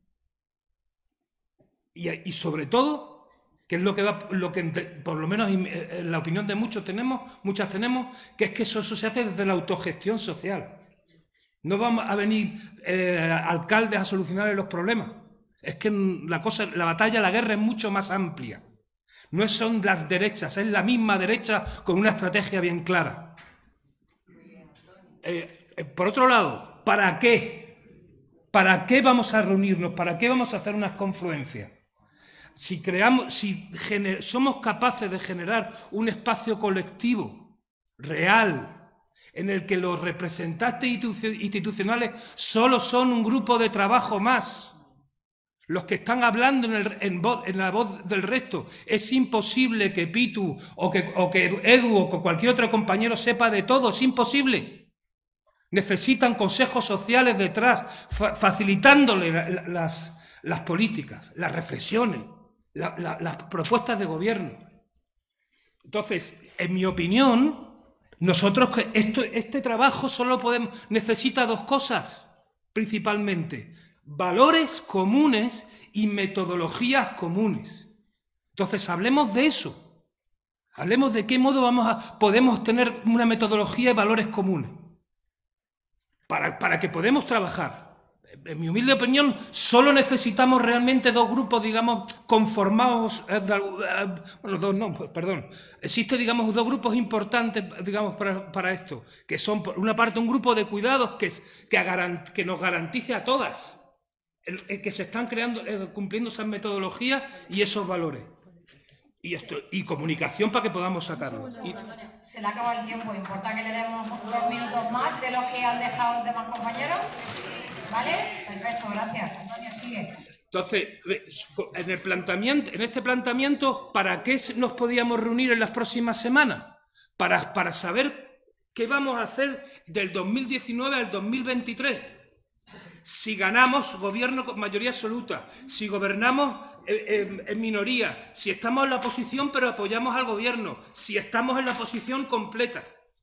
Y sobre todo, que es lo que por lo menos en la opinión de muchas tenemos, que es que eso se hace desde la autogestión social. No vamos a venir alcaldes a solucionar los problemas. Es que la batalla, la guerra es mucho más amplia. No son las derechas, es la misma derecha con una estrategia bien clara. Por otro lado, ¿para qué? ¿Para qué vamos a reunirnos? ¿Para qué vamos a hacer unas confluencias? Si somos capaces de generar un espacio colectivo, real, en el que los representantes institucionales solo son un grupo de trabajo más, los que están hablando en la voz del resto. Es imposible que Pitu o que Edu o que cualquier otro compañero sepa de todo, es imposible. Necesitan consejos sociales detrás, facilitándole las políticas, las reflexiones, las propuestas de gobierno. Entonces, en mi opinión, nosotros este trabajo necesita dos cosas, principalmente: valores comunes y metodologías comunes. Entonces, hablemos de eso. Hablemos de qué modo podemos tener una metodología y valores comunes para que podamos trabajar. En mi humilde opinión, solo necesitamos realmente dos grupos, digamos, conformados, existen, digamos, dos grupos importantes, digamos, para esto, que son, por una parte, un grupo de cuidados que nos garantice a todas que se están cumpliendo esas metodologías y esos valores. Y comunicación para que podamos sacarlo. Antonio, se le acaba el tiempo. ¿Importa que le demos 2 minutos más de los que han dejado los demás compañeros? ¿Vale? Perfecto, gracias. Antonio, sigue. Entonces, en este planteamiento, ¿para qué nos podíamos reunir en las próximas semanas? Para saber qué vamos a hacer del 2019 al 2023. Si ganamos gobierno con mayoría absoluta, si gobernamos en minoría, si estamos en la oposición pero apoyamos al gobierno, si estamos en la oposición completa.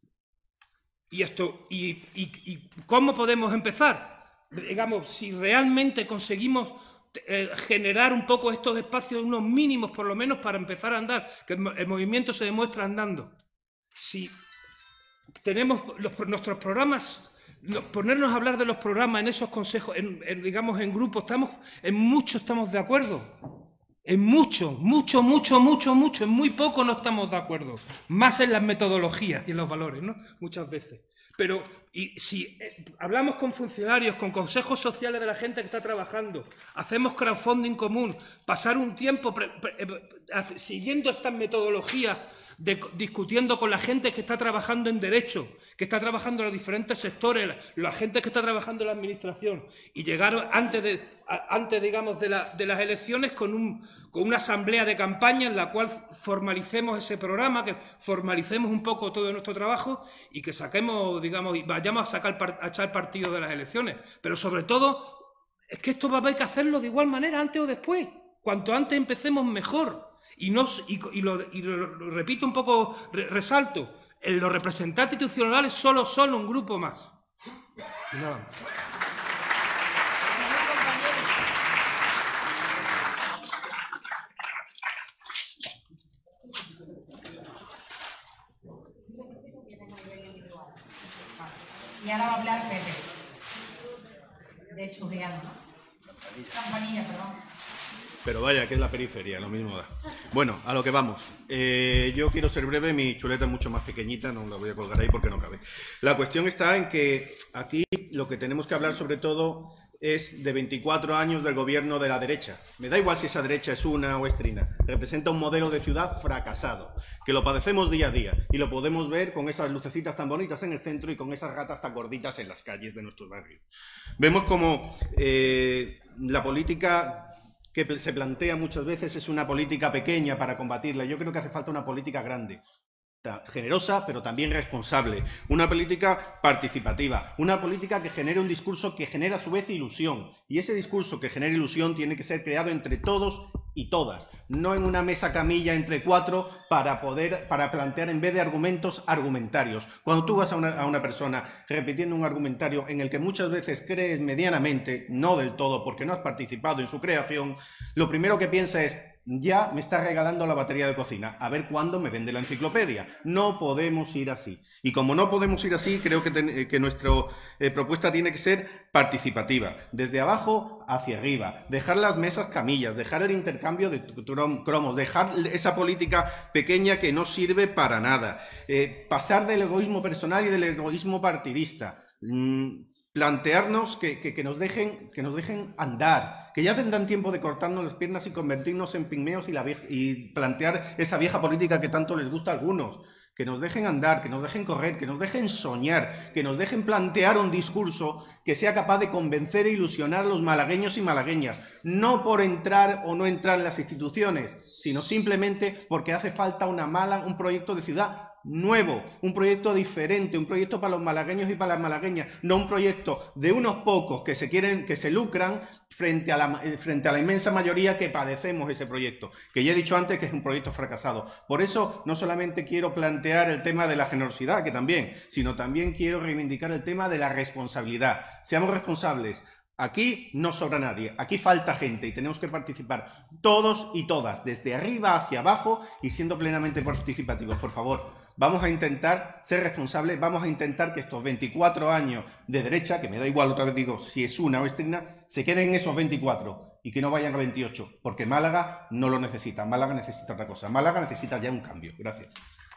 ¿Y cómo podemos empezar? Digamos, si realmente conseguimos generar un poco estos espacios, unos mínimos por lo menos, para empezar a andar, que el movimiento se demuestra andando. Si tenemos nuestros programas, ponernos a hablar de los programas en esos consejos, digamos, en grupos, en mucho estamos de acuerdo. En mucho, en muy poco no estamos de acuerdo. Más en las metodologías y en los valores, ¿no? Muchas veces. Pero si hablamos con funcionarios, con consejos sociales de la gente que está trabajando, hacemos crowdfunding común, pasar un tiempo siguiendo estas metodologías discutiendo con la gente que está trabajando en derecho, que está trabajando en los diferentes sectores, la gente que está trabajando en la administración, y llegar antes digamos, de las elecciones con una asamblea de campaña en la cual formalicemos ese programa, que formalicemos un poco todo nuestro trabajo y que saquemos, digamos, y vayamos a echar partido de las elecciones. Pero sobre todo, es que esto va a haber que hacerlo de igual manera, antes o después. Cuanto antes empecemos, mejor. Y lo repito un poco, resalto, los representantes institucionales solo son un grupo más. No. Y ahora va a hablar Pepe, de Churriana, ¿no? Campanilla, perdón. Pero vaya, que es la periferia, lo mismo da. Bueno, a lo que vamos. Yo quiero ser breve, mi chuleta es mucho más pequeñita, no la voy a colgar ahí porque no cabe. La cuestión está en que aquí lo que tenemos que hablar sobre todo es de 24 años del gobierno de la derecha. Me da igual si esa derecha es una o es trina. Representa un modelo de ciudad fracasado, que lo padecemos día a día y lo podemos ver con esas lucecitas tan bonitas en el centro y con esas ratas tan gorditas en las calles de nuestros barrios. Vemos como la política que se plantea muchas veces es una política pequeña para combatirla. Yo creo que hace falta una política grande, generosa, pero también responsable, una política participativa, una política que genere un discurso que genera a su vez ilusión, y ese discurso que genera ilusión tiene que ser creado entre todos y todas, no en una mesa camilla entre cuatro para plantear en vez de argumentos, argumentarios. Cuando tú vas a una persona repitiendo un argumentario en el que muchas veces crees medianamente, no del todo porque no has participado en su creación, lo primero que piensa es: ya me está regalando la batería de cocina, a ver cuándo me vende la enciclopedia. No podemos ir así. Y como no podemos ir así, creo que nuestra propuesta tiene que ser participativa, desde abajo hacia arriba, dejar las mesas camillas, dejar el intercambio de cromos, dejar esa política pequeña que no sirve para nada, pasar del egoísmo personal y del egoísmo partidista. Plantearnos que nos dejen andar, que ya tendrán tiempo de cortarnos las piernas y convertirnos en pigmeos y plantear esa vieja política que tanto les gusta a algunos, que nos dejen andar, que nos dejen correr, que nos dejen soñar, que nos dejen plantear un discurso que sea capaz de convencer e ilusionar a los malagueños y malagueñas, no por entrar o no entrar en las instituciones, sino simplemente porque hace falta un proyecto de ciudad nuevo, un proyecto diferente, un proyecto para los malagueños y para las malagueñas, no un proyecto de unos pocos que se lucran frente a la inmensa mayoría que padecemos ese proyecto, que ya he dicho antes que es un proyecto fracasado. Por eso no solamente quiero plantear el tema de la generosidad, que también, sino también quiero reivindicar el tema de la responsabilidad. Seamos responsables. Aquí no sobra nadie, aquí falta gente y tenemos que participar todos y todas, desde arriba hacia abajo y siendo plenamente participativos. Por favor, vamos a intentar ser responsables, vamos a intentar que estos 24 años de derecha, que me da igual, otra vez digo, si es una o es trina, se queden en esos 24 y que no vayan a 28, porque Málaga no lo necesita, Málaga necesita otra cosa, Málaga necesita ya un cambio. Gracias.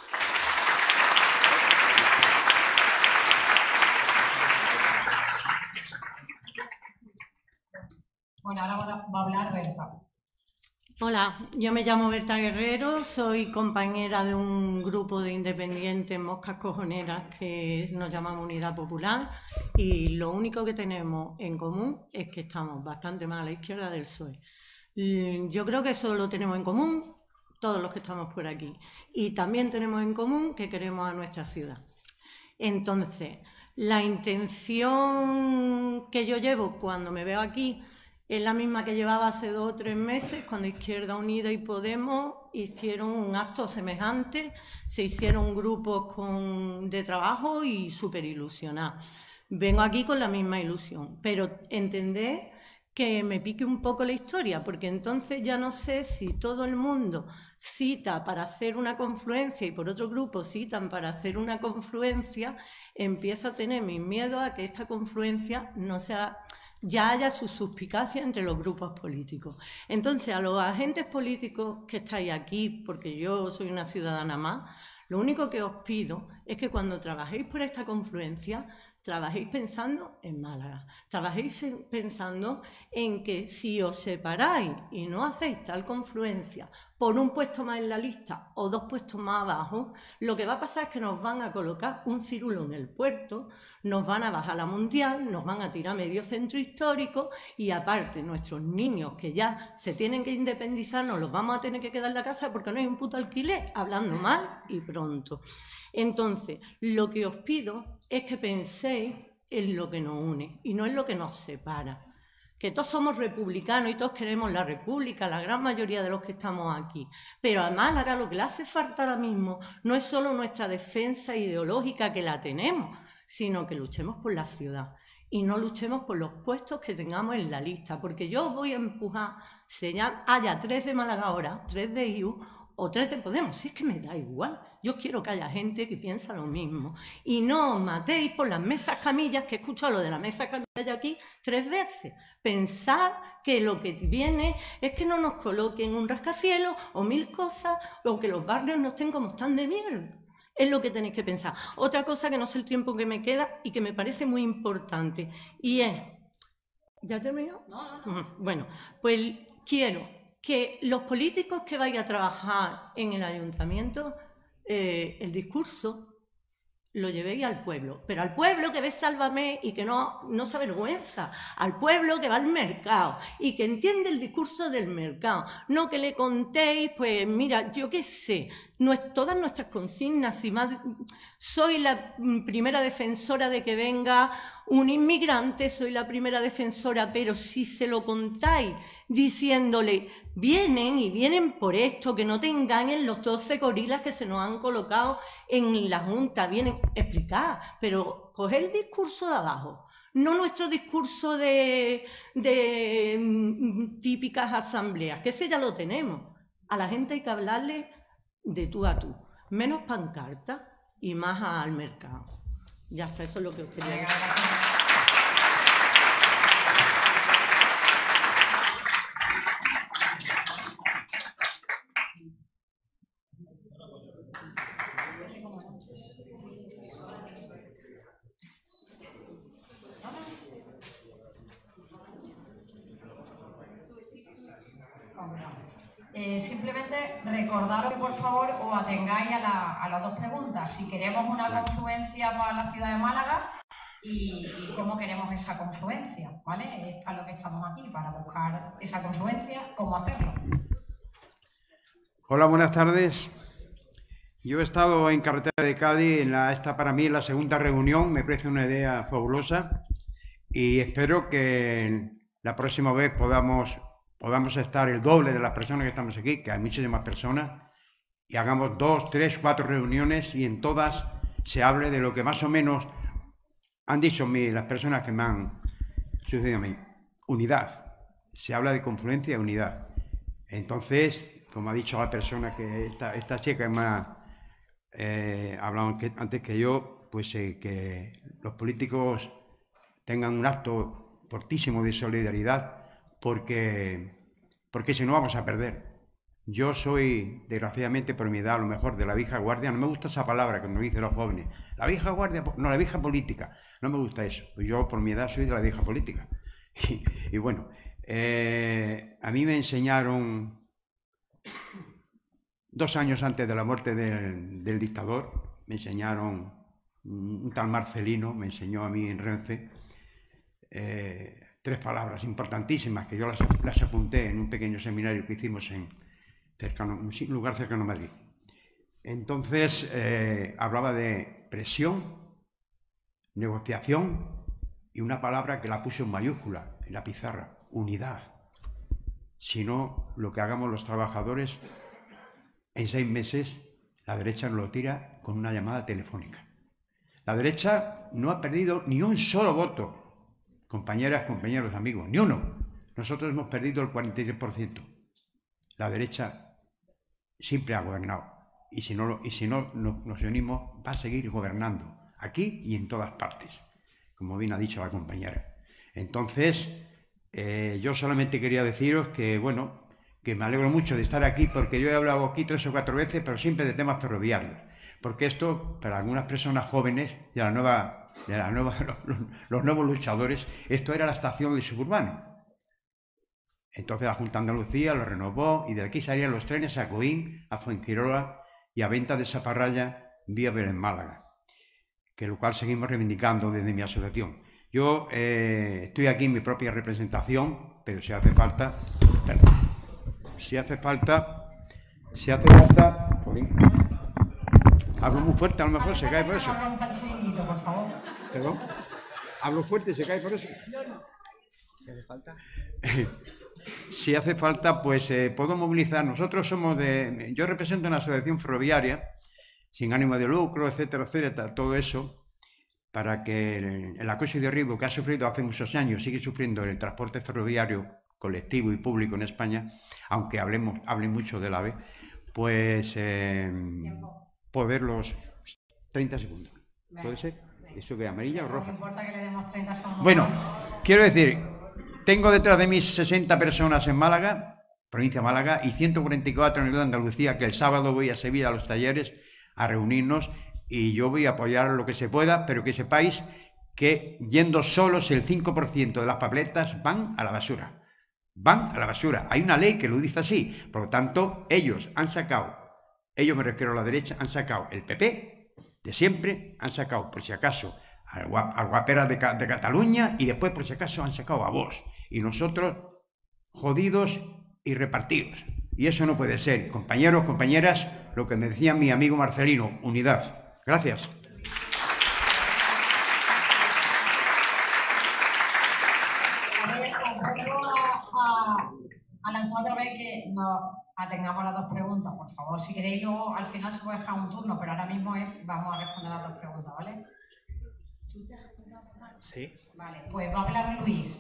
Bueno, ahora va a hablar Berta. Hola, yo me llamo Berta Guerrero, soy compañera de un grupo de independientes moscas cojoneras que nos llamamos Unidad Popular y lo único que tenemos en común es que estamos bastante más a la izquierda del PSOE. Yo creo que eso lo tenemos en común todos los que estamos por aquí y también tenemos en común que queremos a nuestra ciudad. Entonces, la intención que yo llevo cuando me veo aquí es la misma que llevaba hace 2 o 3 meses cuando Izquierda Unida y Podemos hicieron un acto semejante, se hicieron grupos de trabajo y súper ilusionados. Vengo aquí con la misma ilusión, pero entended que me pique un poco la historia, porque entonces ya no sé si todo el mundo cita para hacer una confluencia y por otro grupo citan para hacer una confluencia, empiezo a tener mis miedos a que esta confluencia no sea... ya haya su suspicacia entre los grupos políticos. Entonces, a los agentes políticos que estáis aquí, porque yo soy una ciudadana más, lo único que os pido es que cuando trabajéis por esta confluencia, trabajéis pensando en Málaga, trabajéis pensando en que si os separáis y no hacéis tal confluencia por un puesto más en la lista o 2 puestos más abajo, lo que va a pasar es que nos van a colocar un cirulo en el puerto, nos van a bajar la mundial, nos van a tirar medio centro histórico y aparte nuestros niños que ya se tienen que independizar nos los vamos a tener que quedar en la casa porque no hay un puto alquiler, hablando mal y pronto. Entonces, lo que os pido es que penséis en lo que nos une y no en lo que nos separa. Que todos somos republicanos y todos queremos la república, la gran mayoría de los que estamos aquí. Pero a Málaga lo que le hace falta ahora mismo no es solo nuestra defensa ideológica, que la tenemos, sino que luchemos por la ciudad y no luchemos por los puestos que tengamos en la lista. Porque yo voy a empujar, haya 3 de Málaga ahora, 3 de IU o 3 de Podemos, si es que me da igual. Yo quiero que haya gente que piensa lo mismo. Y no os matéis por las mesas camillas, que he escuchado lo de la mesa camilla aquí 3 veces. Pensad que lo que viene es que no nos coloquen un rascacielos o 1000 cosas, o que los barrios no estén como están de mierda. Es lo que tenéis que pensar. Otra cosa que no sé el tiempo que me queda y que me parece muy importante, y es... ¿Ya terminó? No. Bueno, pues quiero que los políticos que vayan a trabajar en el ayuntamiento, el discurso lo llevéis al pueblo, pero al pueblo que ve Sálvame y que no se avergüenza, al pueblo que va al mercado y que entiende el discurso del mercado, no que le contéis, pues mira, yo qué sé, todas nuestras consignas, si más, soy la primera defensora de que venga un inmigrante, soy la primera defensora, pero si se lo contáis diciéndole, vienen y vienen por esto, que no te engañen los 12 gorilas que se nos han colocado en la Junta, vienen, explicar, pero coger el discurso de abajo, no nuestro discurso de típicas asambleas, que ese ya lo tenemos. A la gente hay que hablarle de tú a tú, menos pancarta y más al mercado. Ya está, eso es lo que os quería decir. Simplemente recordaros que por favor os atengáis a las 2 preguntas. Si queremos una confluencia para la ciudad de Málaga y cómo queremos esa confluencia, ¿vale? Es para lo que estamos aquí, para buscar esa confluencia, cómo hacerlo. Hola, buenas tardes. Yo he estado en Carretera de Cádiz, esta para mí es la segunda reunión, me parece una idea fabulosa y espero que la próxima vez podamos estar el doble de las personas que estamos aquí, que hay muchísimas personas, y hagamos 2, 3, 4 reuniones y en todas se hable de lo que más o menos han dicho las personas que me han sucedido a mí. Unidad. Se habla de confluencia y unidad. Entonces, como ha dicho la persona que esta chica que me ha hablado antes que yo, pues que los políticos tengan un acto fortísimo de solidaridad, porque si no vamos a perder. Yo soy, desgraciadamente por mi edad, a lo mejor de la vieja guardia, no me gusta esa palabra que me dicen los jóvenes. La vieja guardia, no, la vieja política, no me gusta eso. Pues yo por mi edad soy de la vieja política. Y bueno, a mí me enseñaron 2 años antes de la muerte del dictador, me enseñaron, un tal Marcelino me enseñó a mí en Renfe, 3 palabras importantísimas que yo las apunté en un pequeño seminario que hicimos en un lugar cercano a Madrid. Entonces hablaba de presión, negociación y una palabra que la puso en mayúscula en la pizarra, unidad. Si no, lo que hagamos los trabajadores, en 6 meses la derecha nos lo tira con una llamada telefónica. La derecha no ha perdido ni un solo voto. Compañeras, compañeros, amigos, ni uno. Nosotros hemos perdido el 43%. La derecha siempre ha gobernado. Y si no nos unimos, va a seguir gobernando. Aquí y en todas partes. Como bien ha dicho la compañera. Entonces, yo solamente quería deciros que, bueno, que me alegro mucho de estar aquí, porque yo he hablado aquí 3 o 4 veces, pero siempre de temas ferroviarios. Porque esto, para algunas personas jóvenes de los nuevos luchadores, esto era la estación del suburbano. Entonces la Junta de Andalucía lo renovó y de aquí salían los trenes a Coín, a Fuengirola y a Venta de Zafarraya vía Belén Málaga, que lo cual seguimos reivindicando desde mi asociación. Yo estoy aquí en mi propia representación, pero si hace falta, hablo muy fuerte, a lo mejor se cae por eso. Perdón, hablo fuerte y se cae por eso. Si hace falta. Si hace falta, pues puedo movilizar. Nosotros yo represento una asociación ferroviaria sin ánimo de lucro, etcétera, etcétera, todo eso, para que el acoso y derribo que ha sufrido hace muchos años, sigue sufriendo el transporte ferroviario colectivo y público en España, aunque hablen mucho del AVE, pues poderlos... 30 segundos. ¿Puede ser? ¿Eso que amarilla o roja? No importa que le demos 30 segundos. Bueno, quiero decir, tengo detrás de mí 60 personas en Málaga, provincia de Málaga, y 144 en el de Andalucía, que el sábado voy a Sevilla a los talleres a reunirnos, y yo voy a apoyar lo que se pueda, pero que sepáis que yendo solos el 5% de las papeletas van a la basura. Van a la basura. Hay una ley que lo dice así. Por lo tanto, ellos me refiero a la derecha, han sacado el PP de siempre, han sacado, por si acaso, al Guapera de Cataluña, y después, por si acaso, han sacado a Vox. Y nosotros, jodidos y repartidos. Y eso no puede ser. Compañeros, compañeras, lo que me decía mi amigo Marcelino, unidad. Gracias. A lanzar otra vez que nos atengamos a las dos preguntas, por favor. Si queréis, luego al final se puede dejar un turno, pero ahora mismo vamos a responder las dos preguntas, ¿vale? Sí. Vale, pues va a hablar Luis.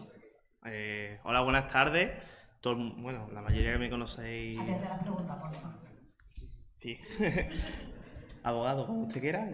Hola, buenas tardes. Bueno, la mayoría que me conocéis... Atente a las preguntas, por favor. Sí. Abogado, como usted quiera.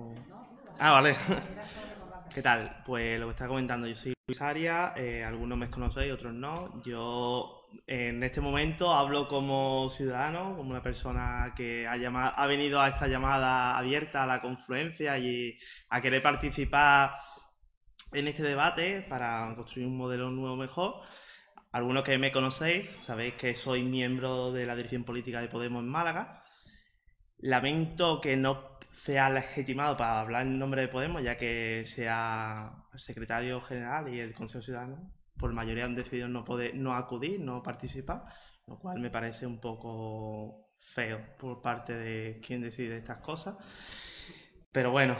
Vale. ¿Qué tal? Pues lo que estaba comentando, yo soy Luis Arias, algunos me conocéis, otros no. Yo en este momento hablo como ciudadano, como una persona que ha venido a esta llamada abierta a la confluencia y a querer participar en este debate para construir un modelo nuevo mejor. Algunos que me conocéis sabéis que soy miembro de la dirección política de Podemos en Málaga. Lamento que no sea legitimado para hablar en nombre de Podemos, ya que sea el secretario general y el Consejo Ciudadano, por mayoría han decidido no acudir, no participar, lo cual me parece un poco feo por parte de quien decide estas cosas. Pero bueno,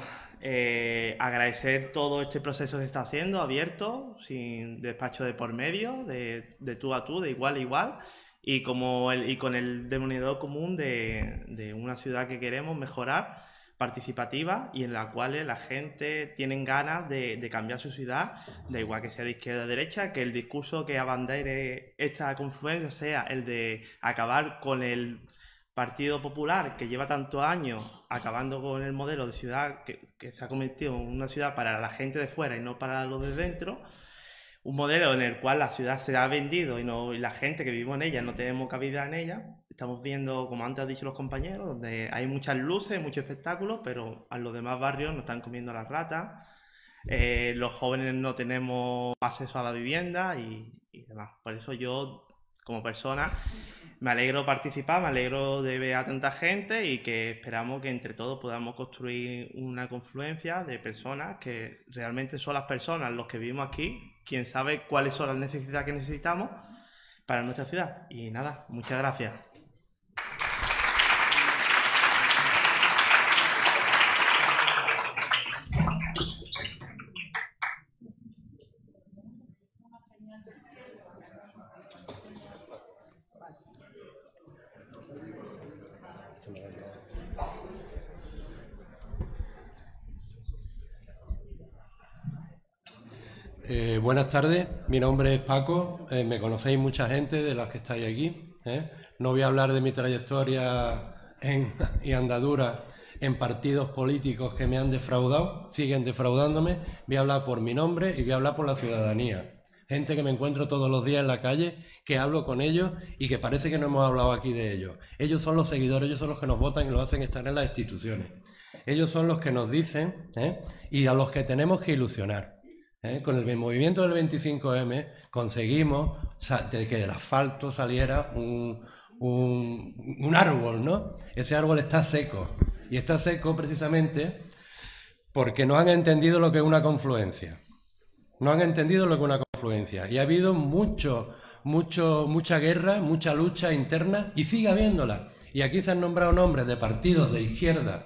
agradecer todo este proceso que se está haciendo, abierto, sin despacho de por medio, de tú a tú, de igual a igual, y con el denominador común de una ciudad que queremos mejorar, participativa, y en la cual la gente tiene ganas de cambiar su ciudad, da igual que sea de izquierda o de derecha, que el discurso que abandere esta confluencia sea el de acabar con el Partido Popular, que lleva tantos años acabando con el modelo de ciudad que se ha convertido en una ciudad para la gente de fuera y no para los de dentro. Un modelo en el cual la ciudad se ha vendido y la gente que vivimos en ella no tenemos cabida en ella. Estamos viendo, como antes han dicho los compañeros, donde hay muchas luces, muchos espectáculos, pero a los demás barrios nos están comiendo las ratas. Los jóvenes no tenemos acceso a la vivienda y demás. Por eso yo, como persona, me alegro participar, me alegro de ver a tanta gente y que esperamos que entre todos podamos construir una confluencia de personas que realmente son las personas, los que vivimos aquí, quien sabe cuáles son las necesidades que necesitamos para nuestra ciudad. Y nada, muchas gracias. Buenas tardes, mi nombre es Paco, me conocéis mucha gente de las que estáis aquí. No voy a hablar de mi trayectoria y andadura en partidos políticos que me han defraudado, siguen defraudándome. Voy a hablar por mi nombre y voy a hablar por la ciudadanía. Gente que me encuentro todos los días en la calle, que hablo con ellos y que parece que no hemos hablado aquí de ellos. Ellos son los seguidores, ellos son los que nos votan y nos hacen estar en las instituciones. Ellos son los que nos dicen y a los que tenemos que ilusionar. Con el movimiento del 25M conseguimos de que del asfalto saliera un árbol, ¿no? Ese árbol está seco, y está seco precisamente porque no han entendido lo que es una confluencia. No han entendido lo que es una confluencia. Y ha habido mucha guerra, mucha lucha interna, y sigue habiéndola. Y aquí se han nombrado nombres de partidos de izquierda,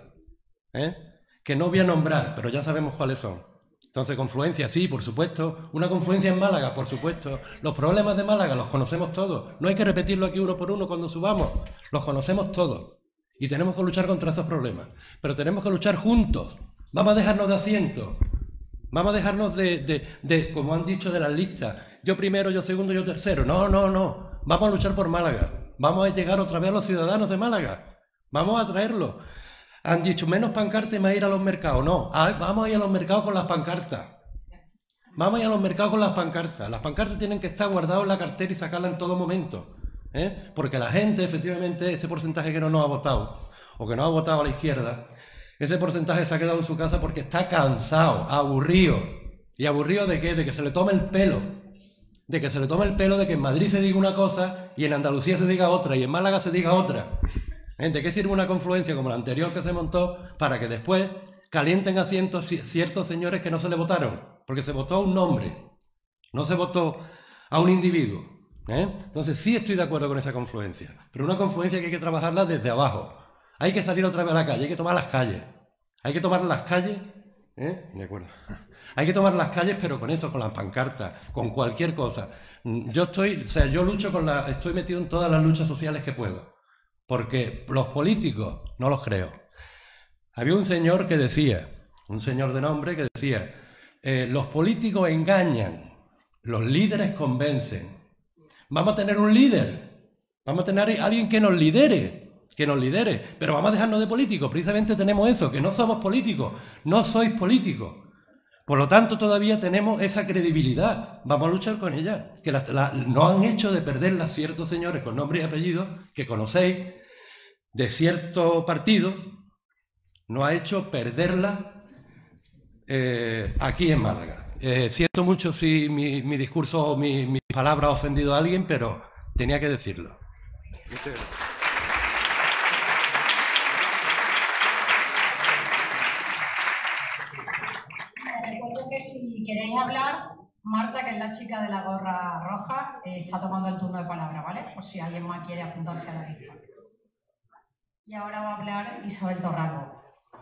que no voy a nombrar, pero ya sabemos cuáles son. Entonces, confluencia, sí, por supuesto. Una confluencia en Málaga, por supuesto. Los problemas de Málaga los conocemos todos. No hay que repetirlo aquí uno por uno cuando subamos. Los conocemos todos. Y tenemos que luchar contra esos problemas. Pero tenemos que luchar juntos. Vamos a dejarnos de asientos. Vamos a dejarnos como han dicho, de las listas. Yo primero, yo segundo, yo tercero. No, no, no. Vamos a luchar por Málaga. Vamos a llegar otra vez a los ciudadanos de Málaga. Vamos a traerlos. Han dicho, menos pancartas y más ir a los mercados. No, vamos a ir a los mercados con las pancartas. Vamos a ir a los mercados con las pancartas. Las pancartas tienen que estar guardadas en la cartera y sacarlas en todo momento. Porque la gente, efectivamente, ese porcentaje que no nos ha votado, o que no ha votado a la izquierda, ese porcentaje se ha quedado en su casa porque está cansado, aburrido. ¿Y aburrido de qué? De que se le tome el pelo. De que se le tome el pelo, de que en Madrid se diga una cosa y en Andalucía se diga otra y en Málaga se diga otra. ¿De qué sirve una confluencia como la anterior que se montó para que después calienten asientos ciertos señores que no se le votaron? Porque se votó a un nombre, no se votó a un individuo. Entonces sí estoy de acuerdo con esa confluencia, pero una confluencia que hay que trabajarla desde abajo. Hay que salir otra vez a la calle, hay que tomar las calles. Hay que tomar las calles, de acuerdo. Hay que tomar las calles, pero con eso, con las pancartas, con cualquier cosa. Yo estoy metido en todas las luchas sociales que puedo. Porque los políticos, no los creo. Había un señor que decía, un señor de nombre que decía, los políticos engañan, los líderes convencen. Vamos a tener un líder, vamos a tener alguien que nos lidere, pero vamos a dejarnos de políticos. Precisamente tenemos eso, que no somos políticos, no sois políticos. Por lo tanto, todavía tenemos esa credibilidad. Vamos a luchar con ella. Que no han hecho de perderla ciertos señores con nombre y apellido, que conocéis, de cierto partido, no ha hecho perderla aquí en Málaga. Siento mucho si mi discurso o mis palabras ha ofendido a alguien, pero tenía que decirlo. Recuerdo que si queréis hablar, Marta, que es la chica de la gorra roja, está tomando el turno de palabra, ¿vale? Por si alguien más quiere apuntarse a la lista. Y ahora va a hablar Isabel Torralbo.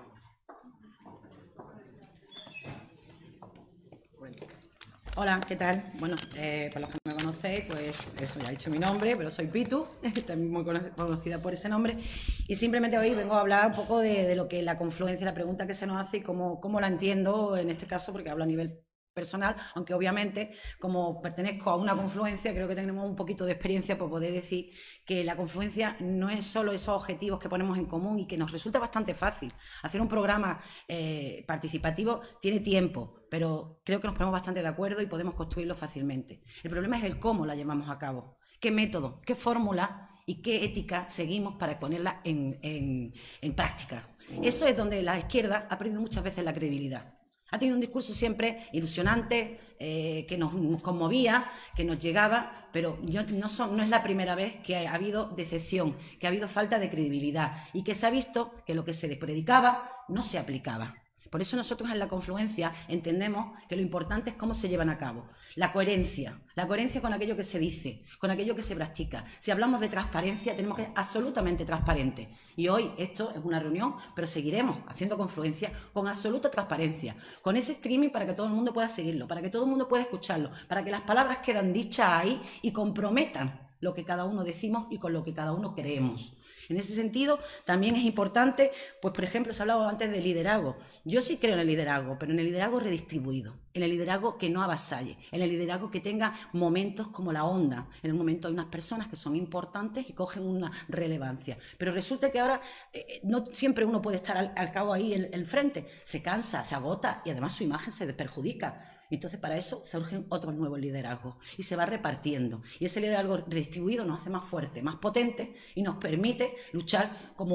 Hola, ¿qué tal? Bueno, para los que no me conocéis, pues eso, ya he dicho mi nombre, pero soy Pitu, también muy conocida por ese nombre, y simplemente hoy vengo a hablar un poco de lo que es la confluencia, la pregunta que se nos hace y cómo la entiendo en este caso, porque hablo a nivel personal, aunque obviamente como pertenezco a una confluencia creo que tenemos un poquito de experiencia para poder decir que la confluencia no es solo esos objetivos que ponemos en común y que nos resulta bastante fácil. Hacer un programa participativo tiene tiempo, pero creo que nos ponemos bastante de acuerdo y podemos construirlo fácilmente. El problema es el cómo la llevamos a cabo, qué método, qué fórmula y qué ética seguimos para ponerla en práctica. Eso es donde la izquierda ha perdido muchas veces la credibilidad. Ha tenido un discurso siempre ilusionante, que nos conmovía, que nos llegaba, pero no es la primera vez que ha habido decepción, que ha habido falta de credibilidad y que se ha visto que lo que se predicaba no se aplicaba. Por eso nosotros en la confluencia entendemos que lo importante es cómo se llevan a cabo. La coherencia con aquello que se dice, con aquello que se practica. Si hablamos de transparencia, tenemos que ser absolutamente transparentes. Y hoy esto es una reunión, pero seguiremos haciendo confluencia con absoluta transparencia, con ese streaming para que todo el mundo pueda seguirlo, para que todo el mundo pueda escucharlo, para que las palabras quedan dichas ahí y comprometan lo que cada uno decimos y con lo que cada uno creemos. En ese sentido, también es importante, pues por ejemplo, se ha hablado antes de liderazgo. Yo sí creo en el liderazgo, pero en el liderazgo redistribuido, en el liderazgo que no avasalle, en el liderazgo que tenga momentos como la onda. En el momento hay unas personas que son importantes y cogen una relevancia. Pero resulta que ahora no siempre uno puede estar al cabo ahí en frente. Se cansa, se agota y además su imagen se perjudica. Entonces, para eso surgen otros nuevos liderazgos y se va repartiendo. Y ese liderazgo redistribuido nos hace más fuertes, más potentes y nos permite luchar como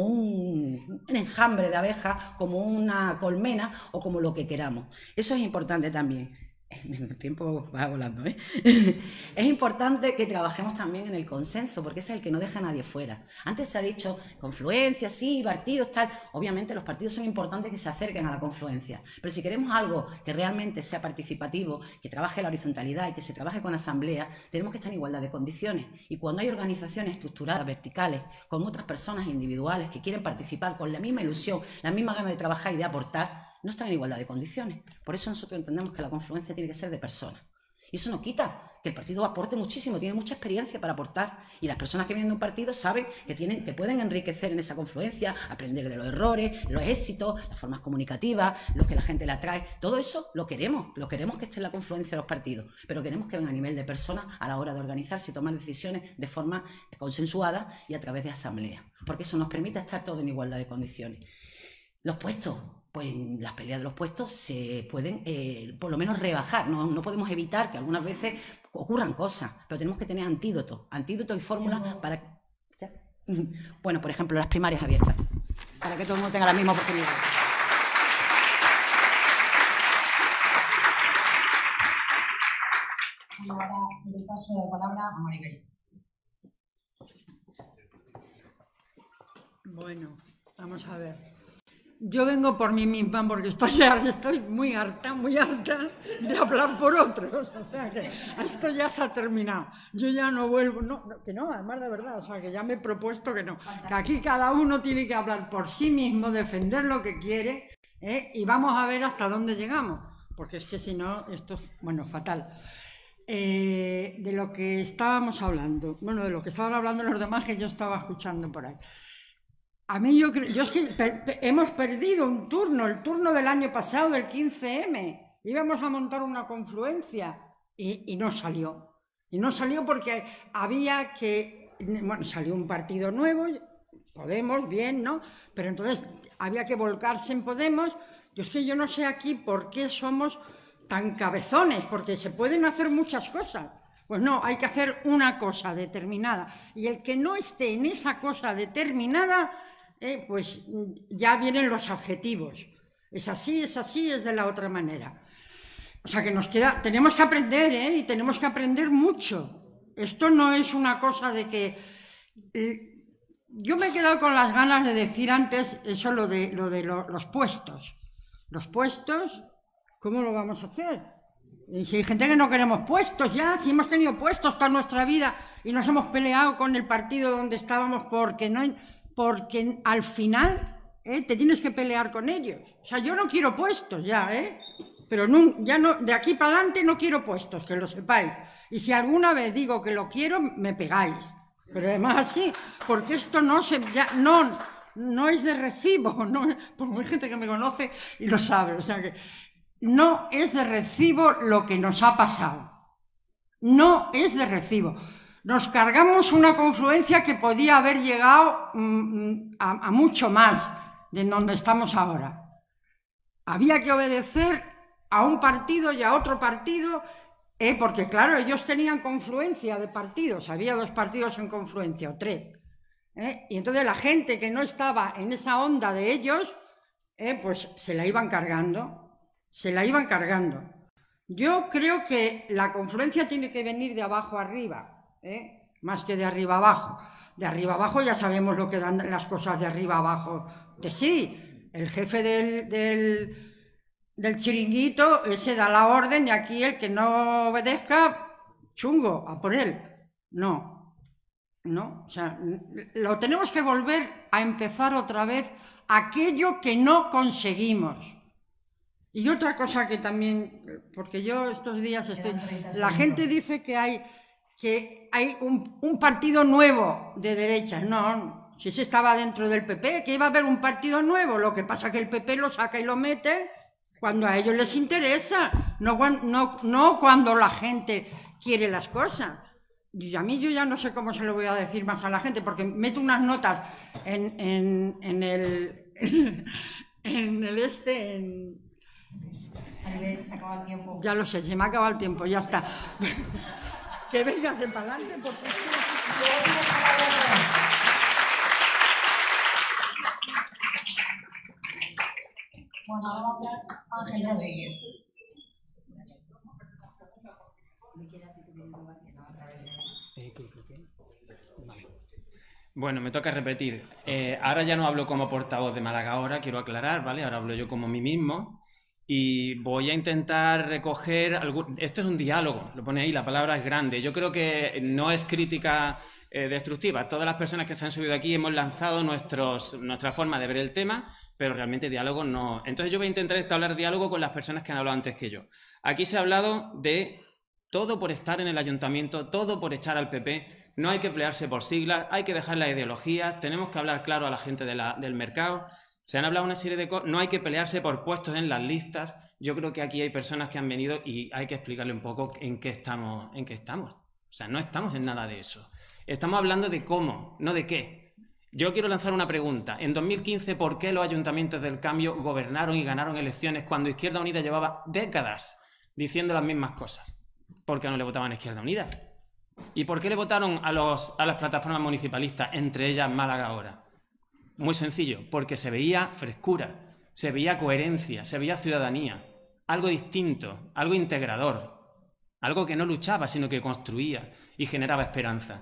un enjambre de abejas, como una colmena o como lo que queramos. Eso es importante también. El tiempo va volando, ¿eh? Es importante que trabajemos también en el consenso, porque ese es el que no deja a nadie fuera. Antes se ha dicho confluencia, sí, partidos, tal. Obviamente los partidos son importantes que se acerquen a la confluencia, pero si queremos algo que realmente sea participativo, que trabaje la horizontalidad y que se trabaje con asamblea, tenemos que estar en igualdad de condiciones. Y cuando hay organizaciones estructuradas, verticales, con otras personas individuales que quieren participar con la misma ilusión, la misma gana de trabajar y de aportar, no están en igualdad de condiciones. Por eso nosotros entendemos que la confluencia tiene que ser de personas. Y eso no quita que el partido aporte muchísimo, tiene mucha experiencia para aportar. Y las personas que vienen de un partido saben que pueden enriquecer en esa confluencia, aprender de los errores, los éxitos, las formas comunicativas, lo que la gente le atrae. Todo eso lo queremos que esté en la confluencia de los partidos. Pero queremos que venga a nivel de personas a la hora de organizarse y tomar decisiones de forma consensuada y a través de asamblea. Porque eso nos permite estar todos en igualdad de condiciones. Los puestos. Pues las peleas de los puestos se pueden por lo menos rebajar, no podemos evitar que algunas veces ocurran cosas, pero tenemos que tener antídotos y fórmulas para... ¿Ya? Bueno, por ejemplo, las primarias abiertas, para que todo el mundo tenga la misma oportunidad. Ahora doy paso de palabra a Maribel. Bueno, vamos a ver. Yo vengo por mí misma porque estoy muy harta de hablar por otros. O sea que esto ya se ha terminado. Yo ya no vuelvo, además de verdad, o sea que ya me he propuesto que no. Que aquí cada uno tiene que hablar por sí mismo, defender lo que quiere, y vamos a ver hasta dónde llegamos. Porque es que si no, esto es, bueno, fatal. De lo que estábamos hablando, bueno, de lo que estaban hablando los demás que yo estaba escuchando por ahí. A mí yo es que hemos perdido un turno, el turno del año pasado, del 15M. Íbamos a montar una confluencia y no salió. Y no salió porque había que... Bueno, salió un partido nuevo, Podemos, bien, ¿no? Pero entonces había que volcarse en Podemos. Yo no sé aquí por qué somos tan cabezones, porque se pueden hacer muchas cosas. Pues no, hay que hacer una cosa determinada. Y el que no esté en esa cosa determinada... pues ya vienen los adjetivos. Es así, es de la otra manera. O sea que tenemos que aprender, y tenemos que aprender mucho. Esto no es una cosa de que... yo me he quedado con las ganas de decir antes eso, lo de los puestos. Los puestos, ¿cómo lo vamos a hacer? Y si hay gente que no queremos puestos ya, si hemos tenido puestos toda nuestra vida y nos hemos peleado con el partido donde estábamos porque al final te tienes que pelear con ellos. O sea, yo no quiero puestos ya, pero ya no, de aquí para adelante no quiero puestos, que lo sepáis. Y si alguna vez digo que lo quiero, me pegáis. Pero además así, porque esto no es de recibo, no, porque hay gente que me conoce y lo sabe. O sea que no es de recibo lo que nos ha pasado. No es de recibo. Nos cargamos una confluencia que podía haber llegado a mucho más de donde estamos ahora. Había que obedecer a un partido y a otro partido, porque claro, ellos tenían confluencia de partidos, había 2 partidos en confluencia, o 3. Y entonces la gente que no estaba en esa onda de ellos, pues se la iban cargando, Yo creo que la confluencia tiene que venir de abajo arriba, más que de arriba abajo. De arriba abajo ya sabemos lo que dan las cosas de arriba abajo de sí. El jefe del chiringuito, ese da la orden y aquí el que no obedezca, chungo, a por él. No, o sea, lo tenemos que volver a empezar otra vez aquello que no conseguimos. Y otra cosa que también, porque yo estos días la gente dice que hay un partido nuevo de derechas. No, si se estaba dentro del PP, que iba a haber un partido nuevo. Lo que pasa es que el PP lo saca y lo mete cuando a ellos les interesa, no cuando la gente quiere las cosas. Y a mí yo ya no sé cómo se lo voy a decir más a la gente, porque meto unas notas en el Se acaba el tiempo. Ya lo sé, se me ha acabado el tiempo, ya está. Que vengan de para adelante porque... Bueno, ahora va a hablar Ángel Rodríguez. Bueno, me toca repetir. Ahora ya no hablo como portavoz de Málaga Ahora, quiero aclarar, ¿vale? Ahora hablo yo como mí mismo y voy a intentar recoger... Esto es un diálogo, lo pone ahí, la palabra es grande. Yo creo que no es crítica destructiva. Todas las personas que se han subido aquí hemos lanzado nuestra forma de ver el tema, pero realmente diálogo no. Entonces yo voy a intentar establecer diálogo con las personas que han hablado antes que yo. Aquí se ha hablado de todo por estar en el ayuntamiento, todo por echar al PP. No hay que pelearse por siglas, hay que dejar la ideología, tenemos que hablar claro a la gente del mercado. Se han hablado una serie de cosas, no hay que pelearse por puestos en las listas. Yo creo que aquí hay personas que han venido y hay que explicarle un poco en qué estamos. O sea, no estamos en nada de eso. Estamos hablando de cómo, no de qué. Yo quiero lanzar una pregunta. En 2015, ¿por qué los ayuntamientos del cambio gobernaron y ganaron elecciones cuando Izquierda Unida llevaba décadas diciendo las mismas cosas? ¿Por qué no le votaban a Izquierda Unida? ¿Y por qué le votaron a las plataformas municipalistas, entre ellas Málaga Ahora? Muy sencillo, porque se veía frescura, se veía coherencia, se veía ciudadanía, algo distinto, algo integrador, algo que no luchaba, sino que construía y generaba esperanza.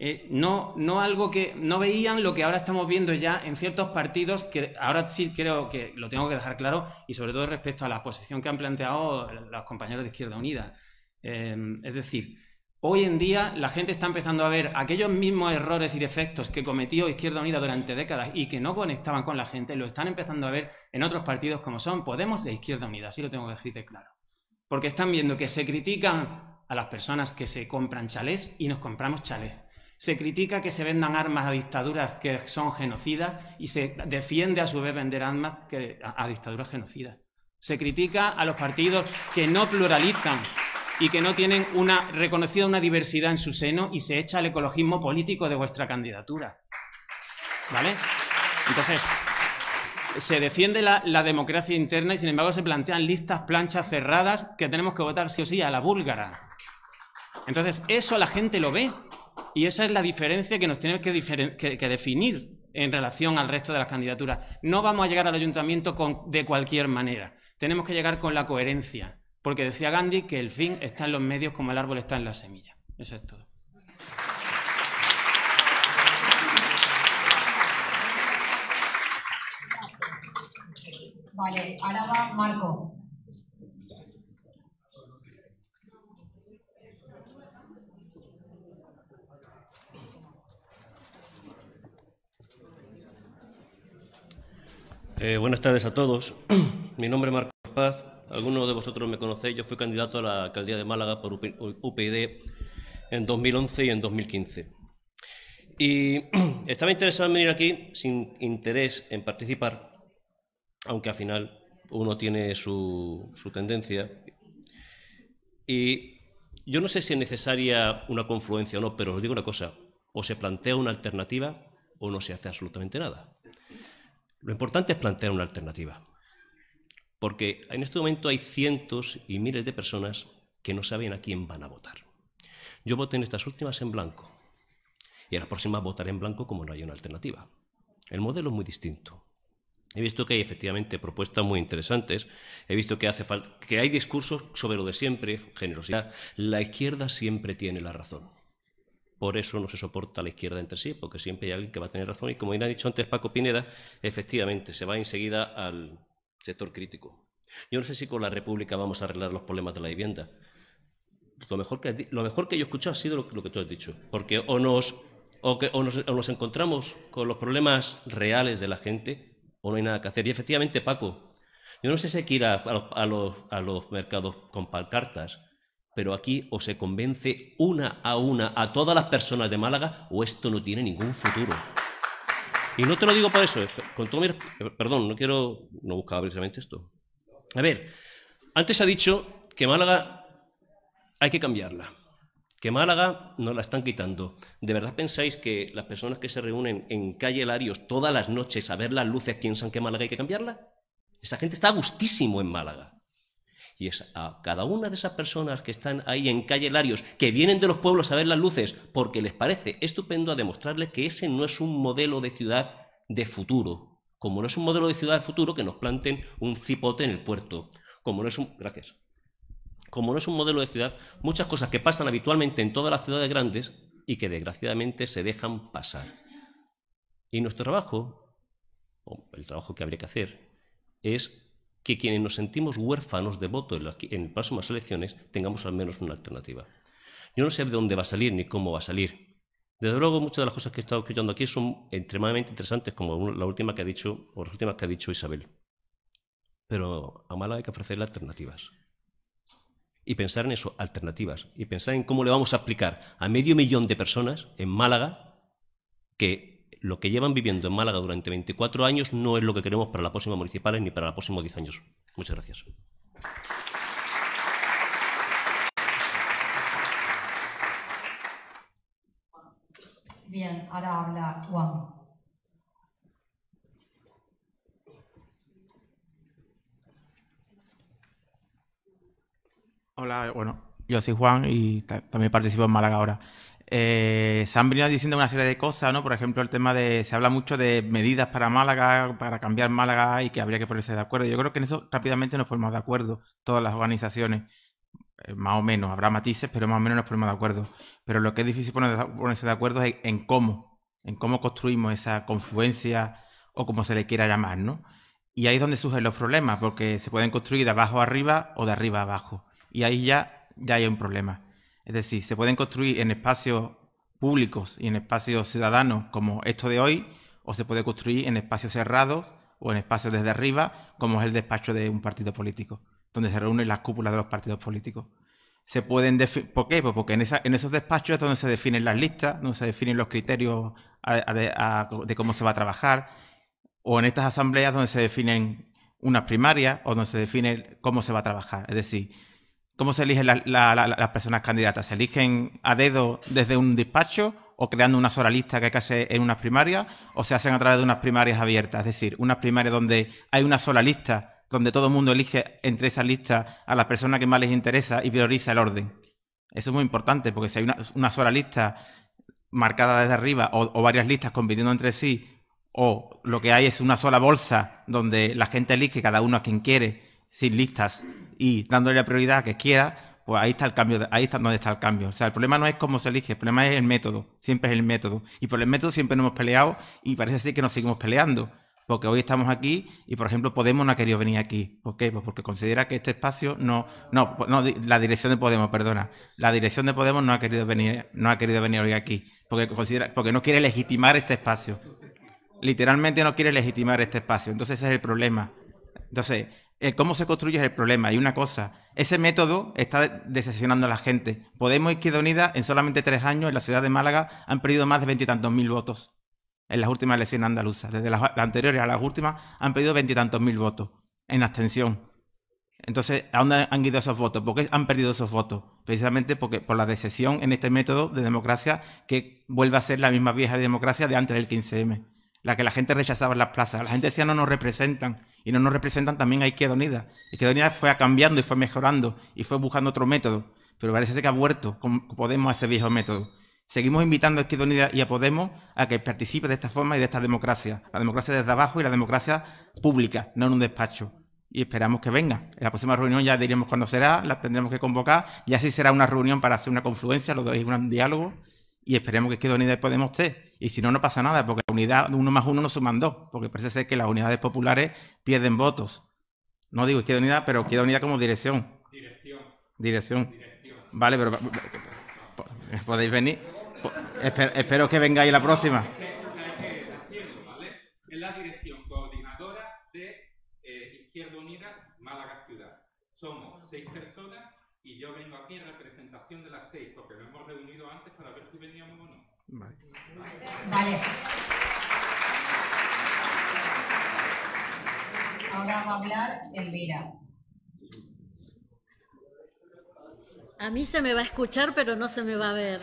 No algo que no veían lo que ahora estamos viendo ya en ciertos partidos, que ahora sí creo que lo tengo que dejar claro, y sobre todo respecto a la posición que han planteado los compañeros de Izquierda Unida. Es decir, hoy en día la gente está empezando a ver aquellos mismos errores y defectos que cometió Izquierda Unida durante décadas y que no conectaban con la gente, lo están empezando a ver en otros partidos como son Podemos e Izquierda Unida, así lo tengo que decirte claro. Porque están viendo que se critican a las personas que se compran chalés y nos compramos chalés. Se critica que se vendan armas a dictaduras que son genocidas y se defiende a su vez vender armas a dictaduras genocidas. Se critica a los partidos que no pluralizan y que no tienen reconocida una diversidad en su seno y se echa el ecologismo político de vuestra candidatura. ¿Vale? Entonces, se defiende la democracia interna y sin embargo se plantean listas, planchas cerradas que tenemos que votar sí o sí a la búlgara. Entonces, eso la gente lo ve y esa es la diferencia que nos tenemos que definir en relación al resto de las candidaturas. No vamos a llegar al ayuntamiento de cualquier manera. Tenemos que llegar con la coherencia. Porque decía Gandhi que el fin está en los medios como el árbol está en la semilla. Eso es todo. Vale, ahora va Marco. Buenas tardes a todos. Mi nombre es Marco Paz. Algunos de vosotros me conocéis. Yo fui candidato a la alcaldía de Málaga por UPyD en 2011 y en 2015. Y estaba interesado en venir aquí sin interés en participar, aunque al final uno tiene su tendencia. Y yo no sé si es necesaria una confluencia o no, pero os digo una cosa. O se plantea una alternativa o no se hace absolutamente nada. Lo importante es plantear una alternativa. Porque en este momento hay cientos y miles de personas que no saben a quién van a votar. Yo voté en estas últimas en blanco. Y en las próximas votaré en blanco como no hay una alternativa. El modelo es muy distinto. He visto que hay efectivamente propuestas muy interesantes. He visto que que hay discursos sobre lo de siempre, generosidad. La izquierda siempre tiene la razón. Por eso no se soporta la izquierda entre sí, porque siempre hay alguien que va a tener razón. Y como ya ha dicho antes Paco Pineda, efectivamente se va enseguida al sector crítico. Yo no sé si con la República vamos a arreglar los problemas de la vivienda. Lo mejor que yo he escuchado ha sido lo que tú has dicho. Porque o nos encontramos con los problemas reales de la gente o no hay nada que hacer. Y efectivamente, Paco, yo no sé si hay que ir a los mercados con pancartas, pero aquí o se convence una a todas las personas de Málaga o esto no tiene ningún futuro. Y no te lo digo por eso, perdón, no buscaba precisamente esto. A ver, antes se ha dicho que Málaga hay que cambiarla, que Málaga nos la están quitando. ¿De verdad pensáis que las personas que se reúnen en calle Larios todas las noches a ver las luces piensan que Málaga hay que cambiarla? Esa gente está a gustísimo en Málaga. Y es a cada una de esas personas que están ahí en calle Larios, que vienen de los pueblos a ver las luces porque les parece estupendo, a demostrarles que ese no es un modelo de ciudad de futuro. Como no es un modelo de ciudad de futuro, que nos planten un cipote en el puerto. Como no es un... Gracias. como no es un modelo de ciudad, muchas cosas que pasan habitualmente en todas las ciudades grandes y que desgraciadamente se dejan pasar. Y nuestro trabajo, o el trabajo que habría que hacer, es que quienes nos sentimos huérfanos de voto en próximas elecciones tengamos al menos una alternativa. Yo no sé de dónde va a salir ni cómo va a salir. Desde luego, muchas de las cosas que he estado escuchando aquí son extremadamente interesantes, como la última que ha dicho, o las últimas que ha dicho Isabel. Pero a Málaga hay que ofrecerle alternativas. Y pensar en eso, alternativas. Y pensar en cómo le vamos a explicar a 500.000 de personas en Málaga que lo que llevan viviendo en Málaga durante 24 años no es lo que queremos para las próximas municipales ni para los próximos 10 años. Muchas gracias. Bien, ahora habla Juan. Hola, bueno, yo soy Juan y también participo en Málaga ahora. Se han venido diciendo una serie de cosas, ¿no? Por ejemplo, el tema de... Se habla mucho de medidas para Málaga, para cambiar Málaga y que habría que ponerse de acuerdo. Yo creo que en eso rápidamente nos ponemos de acuerdo, todas las organizaciones, más o menos. Habrá matices, pero más o menos nos ponemos de acuerdo. Pero lo que es difícil ponerse de acuerdo es en cómo construimos esa confluencia o como se le quiera llamar, ¿no? Y ahí es donde surgen los problemas, porque se pueden construir de abajo a arriba o de arriba a abajo. Y ahí ya hay un problema. Es decir, se pueden construir en espacios públicos y en espacios ciudadanos como esto de hoy, o se puede construir en espacios cerrados o en espacios desde arriba, como es el despacho de un partido político, donde se reúnen las cúpulas de los partidos políticos. Se pueden ¿Por qué? Pues porque en esos despachos es donde se definen las listas, donde se definen los criterios de cómo se va a trabajar, o en estas asambleas donde se definen unas primarias o donde se define cómo se va a trabajar. Es decir, ¿cómo se eligen las personas candidatas? ¿Se eligen a dedo desde un despacho o creando una sola lista que hay que hacer en unas primarias? ¿O se hacen a través de unas primarias abiertas? Es decir, unas primarias donde hay una sola lista, donde todo el mundo elige entre esas listas a la persona que más les interesa y prioriza el orden. Eso es muy importante, porque si hay una sola lista marcada desde arriba o varias listas compitiendo entre sí, o lo que hay es una sola bolsa donde la gente elige cada uno a quien quiere, sin listas, y dándole la prioridad a que quiera, pues ahí está el cambio, ahí está donde está el cambio. O sea, el problema no es cómo se elige, el problema es el método, siempre es el método. Y por el método siempre nos hemos peleado y parece ser que nos seguimos peleando. Porque hoy estamos aquí y, por ejemplo, Podemos no ha querido venir aquí. ¿Por qué? Pues porque considera que este espacio la dirección de Podemos, perdona. La dirección de Podemos no ha querido venir hoy aquí. Porque no quiere legitimar este espacio. Literalmente no quiere legitimar este espacio. Entonces ese es el problema. Entonces, cómo se construye es el problema. Y una cosa, ese método está decepcionando a la gente. Podemos y Izquierda Unida en solamente 3 años en la ciudad de Málaga han perdido más de 20 y tantos mil votos en las últimas elecciones andaluzas. Desde las anteriores a las últimas han perdido 20 y tantos mil votos en abstención. Entonces, ¿a dónde han ido esos votos? ¿Por qué han perdido esos votos? Precisamente por la decepción en este método de democracia que vuelve a ser la misma vieja democracia de antes del 15M. La que la gente rechazaba en las plazas. La gente decía no nos representan. Y no nos representan también a Izquierda Unida. Izquierda Unida fue cambiando y fue mejorando y fue buscando otro método. Pero parece ser que ha vuelto con Podemos a ese viejo método. Seguimos invitando a Izquierda Unida y a Podemos a que participe de esta forma y de esta democracia. La democracia desde abajo y la democracia pública, no en un despacho. Y esperamos que venga. En la próxima reunión ya diremos cuándo será, la tendremos que convocar. Y así será una reunión para hacer una confluencia, los dos y un diálogo. Y esperemos que Izquierda Unida y Podemos esté. Y si no, no pasa nada, porque la unidad 1 más 1 no suman 2. Porque parece ser que las unidades populares pierden votos. No digo Izquierda Unida, pero Izquierda Unida como dirección. Dirección. Vale, pero podéis venir. Espero que vengáis la próxima. Es la dirección coordinadora de Izquierda Unida Málaga Ciudad. Somos 6 personas y yo vengo aquí en representación de las 6, porque nos hemos reunido antes para ver si veníamos o no. Vale. Ahora va a hablar Elvira. A mí se me va a escuchar, pero no se me va a ver.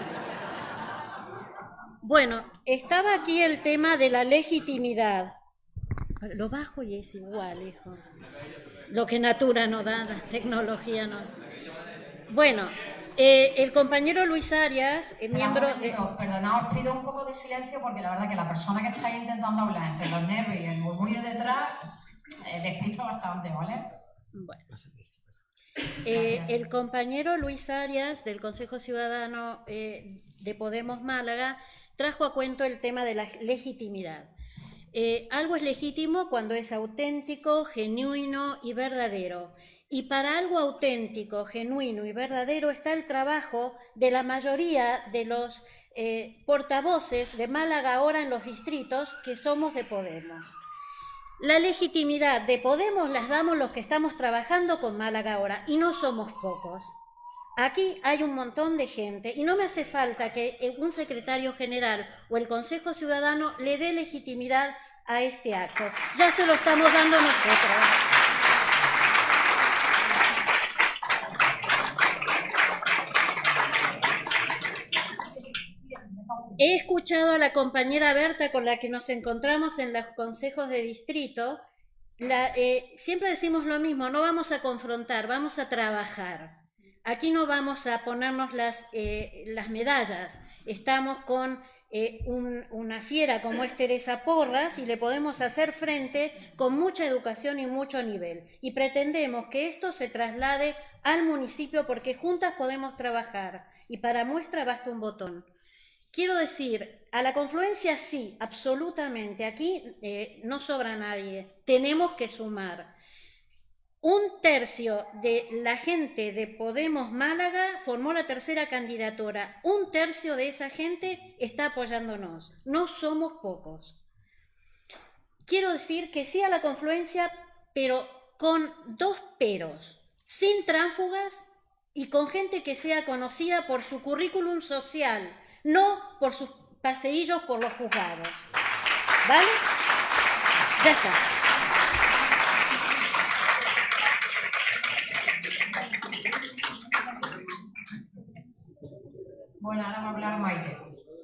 Bueno, estaba aquí el tema de la legitimidad. Lo bajo y es igual, hijo. Lo que Natura no da, la tecnología no. Bueno, el compañero Luis Arias, miembro de... Perdona, os pido un poco de silencio porque la verdad que la persona que está intentando hablar entre los nervios y el murmullo detrás despista bastante, ¿vale? Bueno. El compañero Luis Arias, del Consejo Ciudadano de Podemos Málaga, trajo a cuento el tema de la legitimidad. Algo es legítimo cuando es auténtico, genuino y verdadero. Y para algo auténtico, genuino y verdadero está el trabajo de la mayoría de los portavoces de Málaga ahora en los distritos que somos de Podemos. La legitimidad de Podemos las damos los que estamos trabajando con Málaga ahora, y no somos pocos. Aquí hay un montón de gente y no me hace falta que un secretario general o el Consejo Ciudadano le dé legitimidad a este acto. Ya se lo estamos dando nosotros. He escuchado a la compañera Berta con la que nos encontramos en los consejos de distrito. Siempre decimos lo mismo, no vamos a confrontar, vamos a trabajar. Aquí no vamos a ponernos las medallas. Estamos con una fiera como es Teresa Porras y le podemos hacer frente con mucha educación y mucho nivel. Y pretendemos que esto se traslade al municipio porque juntas podemos trabajar. Y para muestra basta un botón. Quiero decir, a la confluencia sí, absolutamente. Aquí no sobra nadie. Tenemos que sumar. 1/3 de la gente de Podemos Málaga formó la tercera candidatura. 1/3 de esa gente está apoyándonos. No somos pocos. Quiero decir que sí a la confluencia, pero con 2 peros. Sin tránsfugas y con gente que sea conocida por su currículum social, no por sus paseillos por los juzgados. ¿Vale? Ya está. Bueno, ahora va a hablar Maite.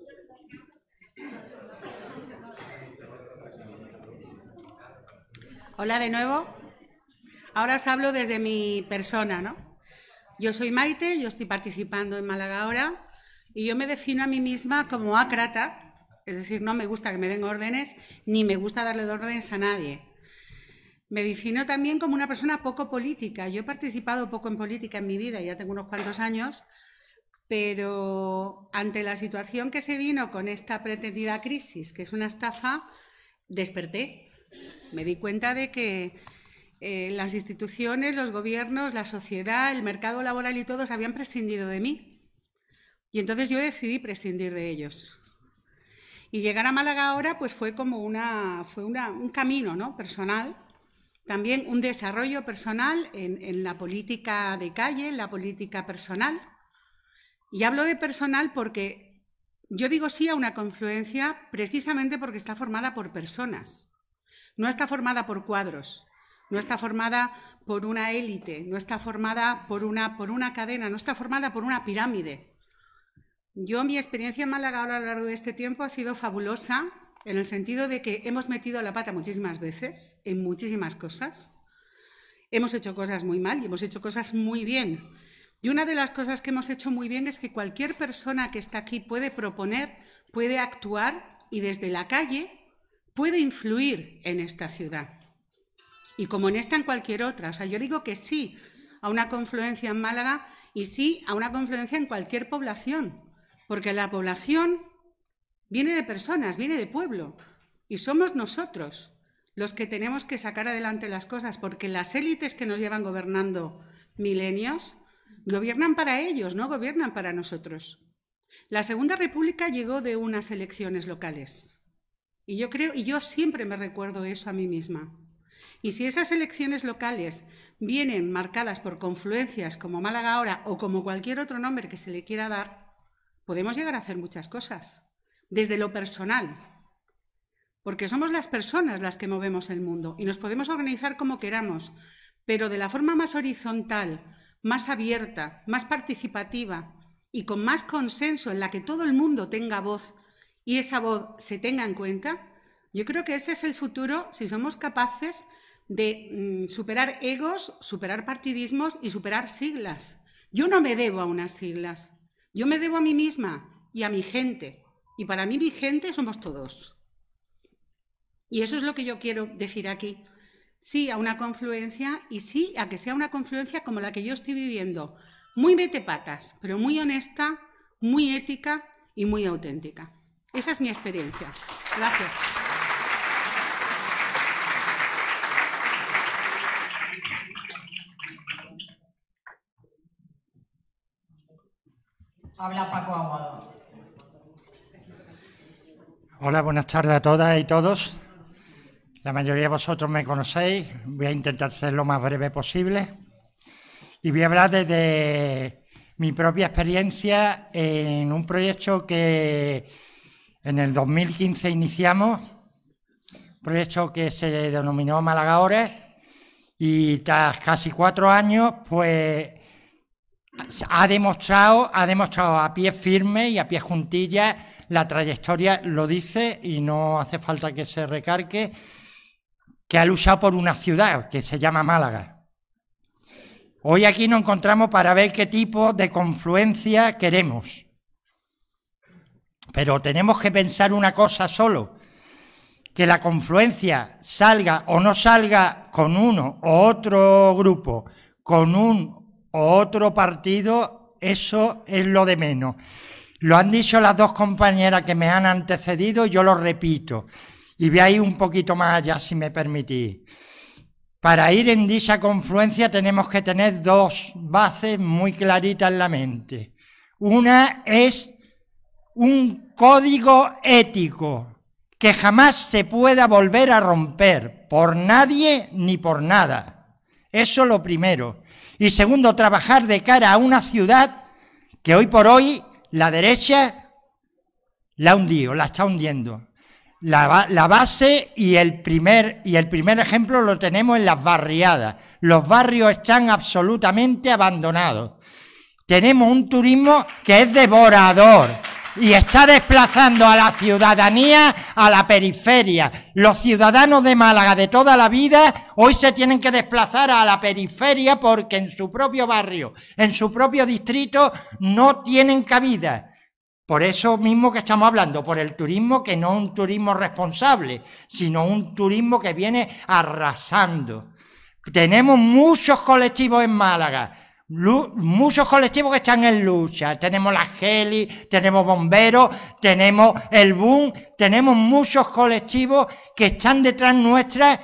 Hola de nuevo. Ahora os hablo desde mi persona, ¿no? Yo soy Maite, yo estoy participando en Málaga ahora y yo me defino a mí misma como ácrata, es decir, no me gusta que me den órdenes ni me gusta darle órdenes a nadie. Me defino también como una persona poco política. Yo he participado poco en política en mi vida, ya tengo unos cuantos años, pero ante la situación que se vino con esta pretendida crisis, que es una estafa, desperté. Me di cuenta de que las instituciones, los gobiernos, la sociedad, el mercado laboral y todos habían prescindido de mí. Y entonces yo decidí prescindir de ellos. Y llegar a Málaga ahora pues fue como un camino, ¿no?, personal, también un desarrollo personal en la política de calle, en la política personal. Y hablo de personal porque yo digo sí a una confluencia precisamente porque está formada por personas. No está formada por cuadros, no está formada por una élite, no está formada por una cadena, no está formada por una pirámide. Mi experiencia en Málaga ahora a lo largo de este tiempo ha sido fabulosa en el sentido de que hemos metido la pata muchísimas veces en muchísimas cosas. Hemos hecho cosas muy mal y hemos hecho cosas muy bien. Y una de las cosas que hemos hecho muy bien es que cualquier persona que está aquí puede proponer, puede actuar y desde la calle puede influir en esta ciudad. Y como en esta, en cualquier otra. O sea, yo digo que sí a una confluencia en Málaga y sí a una confluencia en cualquier población, porque la población viene de personas, viene de pueblo, y somos nosotros los que tenemos que sacar adelante las cosas, porque las élites que nos llevan gobernando milenios gobiernan para ellos, no gobiernan para nosotros. La Segunda República llegó de unas elecciones locales. Y yo siempre me recuerdo eso a mí misma. Y si esas elecciones locales vienen marcadas por confluencias como Málaga ahora o como cualquier otro nombre que se le quiera dar, podemos llegar a hacer muchas cosas, desde lo personal. Porque somos las personas las que movemos el mundo y nos podemos organizar como queramos, pero de la forma más horizontal, más abierta, más participativa y con más consenso en la que todo el mundo tenga voz y esa voz se tenga en cuenta, yo creo que ese es el futuro si somos capaces de superar egos, superar partidismos y superar siglas. Yo no me debo a unas siglas, yo me debo a mí misma y a mi gente. Y para mí mi gente somos todos. Y eso es lo que yo quiero decir aquí. sí a una confluencia y sí a que sea una confluencia como la que yo estoy viviendo, muy metepatas, pero muy honesta, muy ética y muy auténtica. Esa es mi experiencia. Gracias. Habla Paco Aguado. Hola, buenas tardes a todas y todos. La mayoría de vosotros me conocéis. Voy a intentar ser lo más breve posible. Y voy a hablar desde mi propia experiencia en un proyecto que en el 2015 iniciamos. Un proyecto que se denominó Málaga Ahora. Y tras casi 4 años, pues ha demostrado a pie firme y a pie juntillas, la trayectoria lo dice y no hace falta que se recargue, que ha luchado por una ciudad que se llama Málaga. Hoy aquí nos encontramos para ver qué tipo de confluencia queremos. Pero tenemos que pensar una cosa solo, que la confluencia salga o no salga con uno o otro grupo, con un o otro partido, eso es lo de menos. Lo han dicho las dos compañeras que me han antecedido, yo lo repito, y voy a ir un poquito más allá, si me permitís. Para ir en dicha confluencia tenemos que tener dos bases muy claritas en la mente. Una es un código ético que jamás se pueda volver a romper por nadie ni por nada. Eso es lo primero. Y segundo, trabajar de cara a una ciudad que hoy por hoy la derecha la ha hundido, la está hundiendo. La base y el primer ejemplo lo tenemos en las barriadas. Los barrios están absolutamente abandonados. Tenemos un turismo que es devorador y está desplazando a la ciudadanía a la periferia. Los ciudadanos de Málaga de toda la vida hoy se tienen que desplazar a la periferia porque en su propio barrio, en su propio distrito, no tienen cabida. Por eso mismo que estamos hablando, por el turismo que no es un turismo responsable, sino un turismo que viene arrasando. Tenemos muchos colectivos en Málaga. Muchos colectivos que están en lucha, tenemos la Geli, tenemos bomberos, tenemos el Boom, tenemos muchos colectivos que están detrás nuestras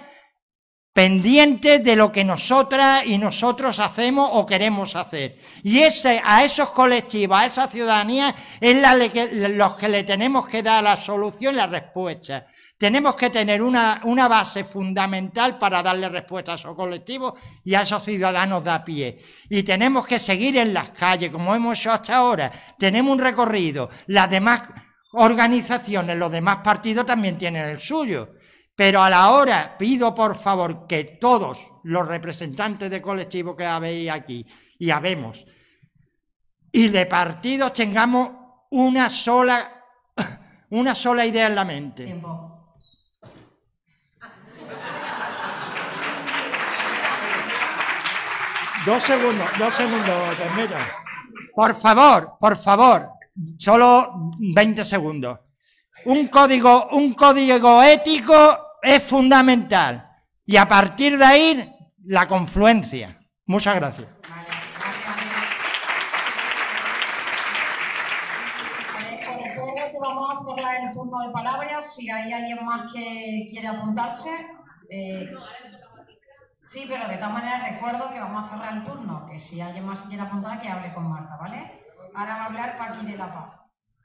pendientes de lo que nosotras y nosotros hacemos o queremos hacer. Y a esos colectivos, a esa ciudadanía, es los que le tenemos que dar la solución y la respuesta. Tenemos que tener una base fundamental para darle respuesta a esos colectivos y a esos ciudadanos de a pie. Y tenemos que seguir en las calles, como hemos hecho hasta ahora. Tenemos un recorrido. Las demás organizaciones, los demás partidos también tienen el suyo. Pero a la hora pido, por favor, que todos los representantes de colectivos que habéis aquí, y habemos, y de partidos tengamos una sola idea en la mente. Tiempo. 2 segundos, permita. Por favor, solo 20 segundos. Un código ético es fundamental y a partir de ahí la confluencia. Muchas gracias. Vamos a cerrar el turno de palabras. Si hay alguien más que quiere apuntarse. Sí, pero de todas maneras recuerdo que vamos a cerrar el turno, que si alguien más quiere apuntar, que hable con Marta, ¿vale? Ahora va a hablar Paqui de la Paz.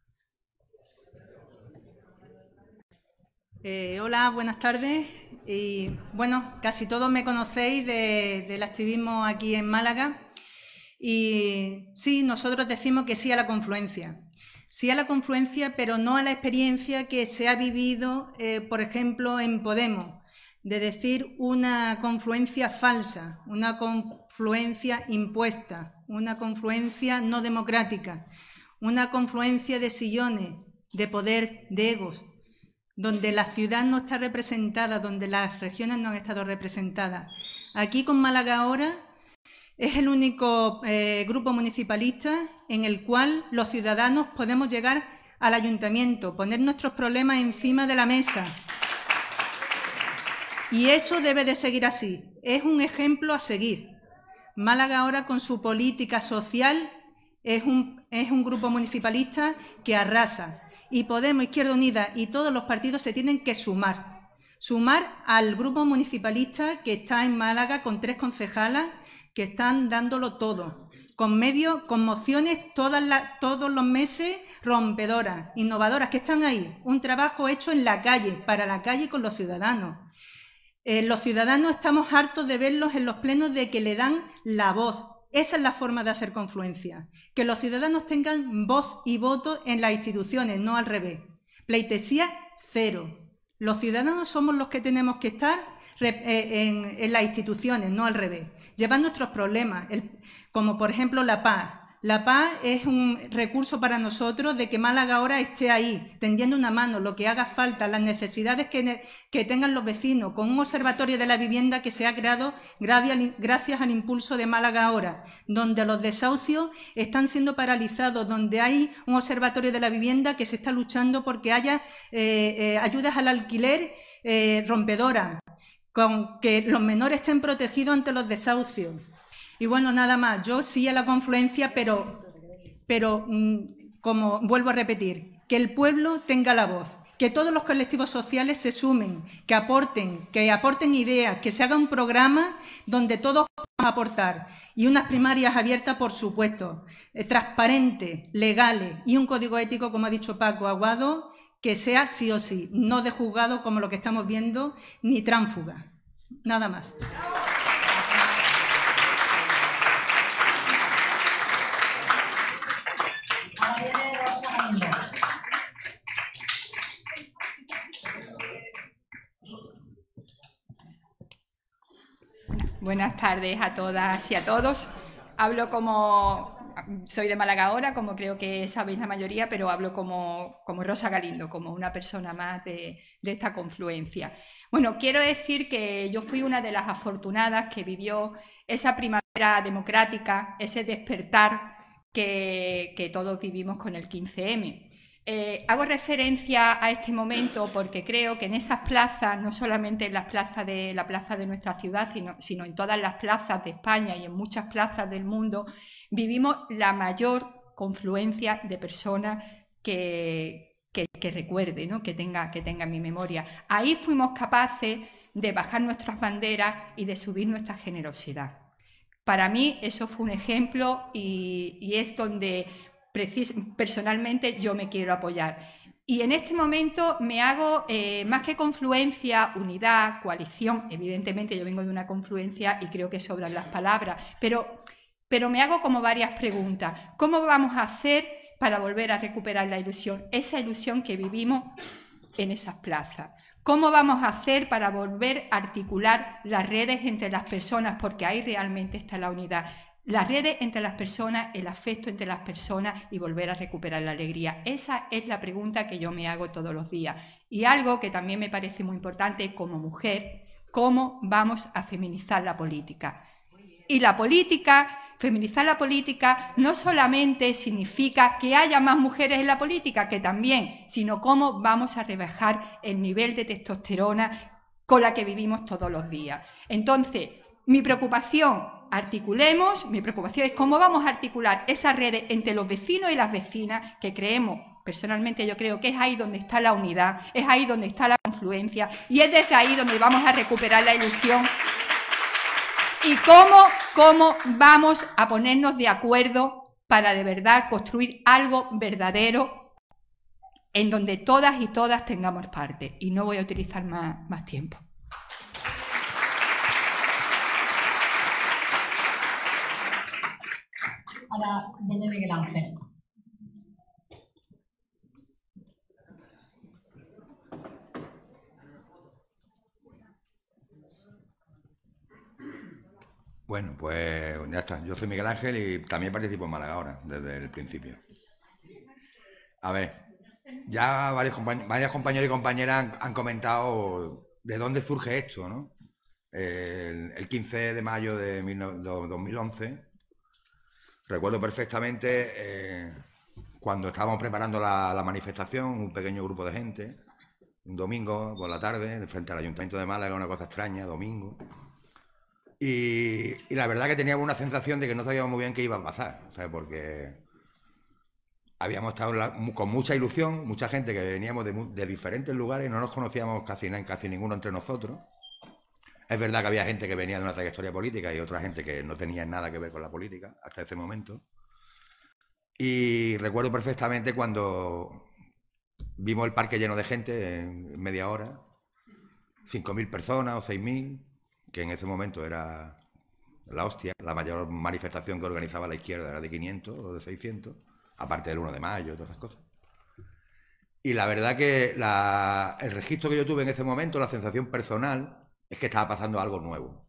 Hola, buenas tardes. Y bueno, casi todos me conocéis del activismo aquí en Málaga. Y sí, nosotros decimos que sí a la confluencia. Sí a la confluencia, pero no a la experiencia que se ha vivido, por ejemplo, en Podemos, de decir una confluencia falsa, una confluencia impuesta, una confluencia no democrática, una confluencia de sillones, de poder, de egos, donde la ciudad no está representada, donde las regiones no han estado representadas. Aquí con Málaga Ahora es el único grupo municipalista en el cual los ciudadanos podemos llegar al ayuntamiento, poner nuestros problemas encima de la mesa Y eso debe de seguir así. Es un ejemplo a seguir. Málaga ahora, con su política social, es un grupo municipalista que arrasa. Y Podemos, Izquierda Unida y todos los partidos se tienen que sumar. Sumar al grupo municipalista que está en Málaga con 3 concejalas que están dándolo todo. Con mociones todos los meses rompedoras, innovadoras, que están ahí. Un trabajo hecho en la calle, para la calle y con los ciudadanos. Los ciudadanos estamos hartos de verlos en los plenos de que le dan la voz. Esa es la forma de hacer confluencia. Que los ciudadanos tengan voz y voto en las instituciones, no al revés. Pleitesía cero. Los ciudadanos somos los que tenemos que estar en las instituciones, no al revés. Llevar nuestros problemas, como por ejemplo la paz. La paz es un recurso para nosotros de que Málaga ahora esté ahí, tendiendo una mano, lo que haga falta, las necesidades que tengan los vecinos, con un observatorio de la vivienda que se ha creado gracias al impulso de Málaga ahora, donde los desahucios están siendo paralizados, donde hay un observatorio de la vivienda que se está luchando porque haya ayudas al alquiler rompedoras, con que los menores estén protegidos ante los desahucios. Y bueno, nada más, yo sí a la confluencia, pero como vuelvo a repetir, que el pueblo tenga la voz, que todos los colectivos sociales se sumen, que aporten ideas, que se haga un programa donde todos vamos a aportar y unas primarias abiertas, por supuesto, transparentes, legales y un código ético, como ha dicho Paco Aguado, que sea sí o sí, no de juzgado como lo que estamos viendo, ni tránsfuga. Nada más. Buenas tardes a todas y a todos. Soy de Málaga ahora, como creo que sabéis la mayoría, pero hablo como Rosa Galindo, como una persona más de esta confluencia. Bueno, quiero decir que yo fui una de las afortunadas que vivió esa primavera democrática, ese despertar que todos vivimos con el 15M. Hago referencia a este momento porque creo que en esas plazas, no solamente en la plaza de nuestra ciudad, sino en todas las plazas de España y en muchas plazas del mundo, vivimos la mayor confluencia de personas que recuerde, ¿no? que tenga en mi memoria. Ahí fuimos capaces de bajar nuestras banderas y de subir nuestra generosidad. Para mí eso fue un ejemplo y es donde personalmente yo me quiero apoyar. Y en este momento me hago, más que confluencia, unidad, coalición. Evidentemente yo vengo de una confluencia y creo que sobran las palabras, pero me hago como varias preguntas. ¿Cómo vamos a hacer para volver a recuperar la ilusión? Esa ilusión que vivimos en esas plazas. ¿Cómo vamos a hacer para volver a articular las redes entre las personas? Porque ahí realmente está la unidad. Las redes entre las personas, el afecto entre las personas y volver a recuperar la alegría. Esa es la pregunta que yo me hago todos los días. Y algo que también me parece muy importante como mujer, ¿cómo vamos a feminizar la política? Y la política, feminizar la política no solamente significa que haya más mujeres en la política, que también, sino cómo vamos a rebajar el nivel de testosterona con la que vivimos todos los días. Entonces, mi preocupación, mi preocupación es cómo vamos a articular esas redes entre los vecinos y las vecinas que creemos, personalmente yo creo que es ahí donde está la unidad, es ahí donde está la confluencia y es desde ahí donde vamos a recuperar la ilusión. Y cómo vamos a ponernos de acuerdo para de verdad construir algo verdadero en donde todas y todas tengamos parte. Y no voy a utilizar más tiempo. Ahora viene Miguel Ángel. Bueno, pues ya está. Yo soy Miguel Ángel y también participo en Málaga ahora, desde el principio. A ver, ya varios compañeros y compañeras han comentado de dónde surge esto, ¿no? El 15 de mayo de 2011, recuerdo perfectamente cuando estábamos preparando la manifestación, un pequeño grupo de gente, un domingo por la tarde, frente al Ayuntamiento de Málaga, una cosa extraña, domingo. Y la verdad que teníamos una sensación de que no sabíamos muy bien qué iba a pasar, ¿sabes? Porque habíamos estado con mucha ilusión, mucha gente que veníamos de diferentes lugares, no nos conocíamos casi ninguno entre nosotros. Es verdad que había gente que venía de una trayectoria política y otra gente que no tenía nada que ver con la política hasta ese momento. Y recuerdo perfectamente cuando vimos el parque lleno de gente en media hora, 5.000 personas o 6.000, que en ese momento era la hostia. La mayor manifestación que organizaba la izquierda era de 500 o de 600, aparte del 1 de mayo y todas esas cosas. Y la verdad que el registro que yo tuve en ese momento, la sensación personal, es que estaba pasando algo nuevo.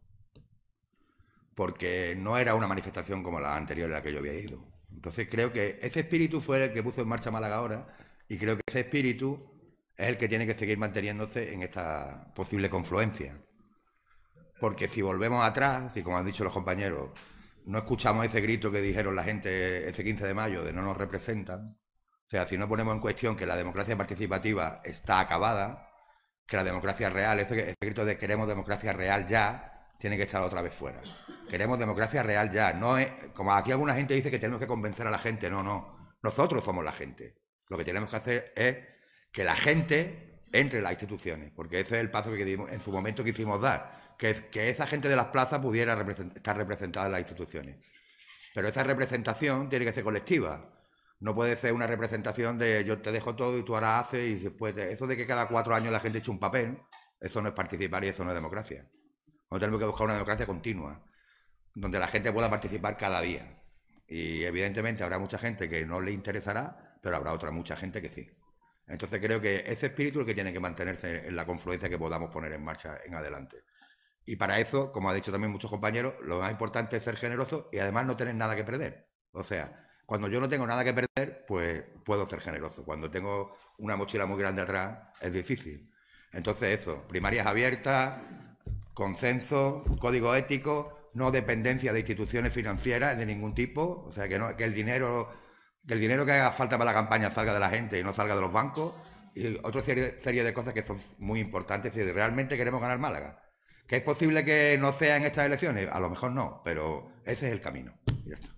Porque no era una manifestación como la anterior a la que yo había ido. Entonces creo que ese espíritu fue el que puso en marcha Málaga ahora, y creo que ese espíritu es el que tiene que seguir manteniéndose en esta posible confluencia. Porque si volvemos atrás, y como han dicho los compañeros, no escuchamos ese grito que dijeron la gente ese 15 de mayo de no nos representan, o sea, si no ponemos en cuestión que la democracia participativa está acabada, que la democracia real, ese grito de queremos democracia real ya, tiene que estar otra vez fuera. Queremos democracia real ya, no es, como aquí alguna gente dice que tenemos que convencer a la gente, no, nosotros somos la gente. Lo que tenemos que hacer es que la gente entre en las instituciones, porque ese es el paso que dimos, en su momento quisimos dar, que esa gente de las plazas pudiera estar representada en las instituciones. Pero esa representación tiene que ser colectiva. No puede ser una representación de yo te dejo todo y tú ahora haces y después eso de que cada 4 años la gente eche un papel, eso no es participar y eso no es democracia. Nosotros tenemos que buscar una democracia continua, donde la gente pueda participar cada día. Y evidentemente habrá mucha gente que no le interesará, pero habrá otra mucha gente que sí. Entonces creo que ese espíritu es el que tiene que mantenerse en la confluencia que podamos poner en marcha en adelante. Y para eso, como ha dicho también muchos compañeros, lo más importante es ser generoso y además no tener nada que perder. O sea, cuando yo no tengo nada que perder, pues puedo ser generoso. Cuando tengo una mochila muy grande atrás, es difícil. Entonces eso, primarias abiertas, consenso, código ético, no dependencia de instituciones financieras de ningún tipo. O sea, que el dinero que haga falta para la campaña salga de la gente y no salga de los bancos. Y otra serie de cosas que son muy importantes si realmente queremos ganar Málaga. ¿Que es posible que no sea en estas elecciones? A lo mejor no, pero ese es el camino. Y ya está.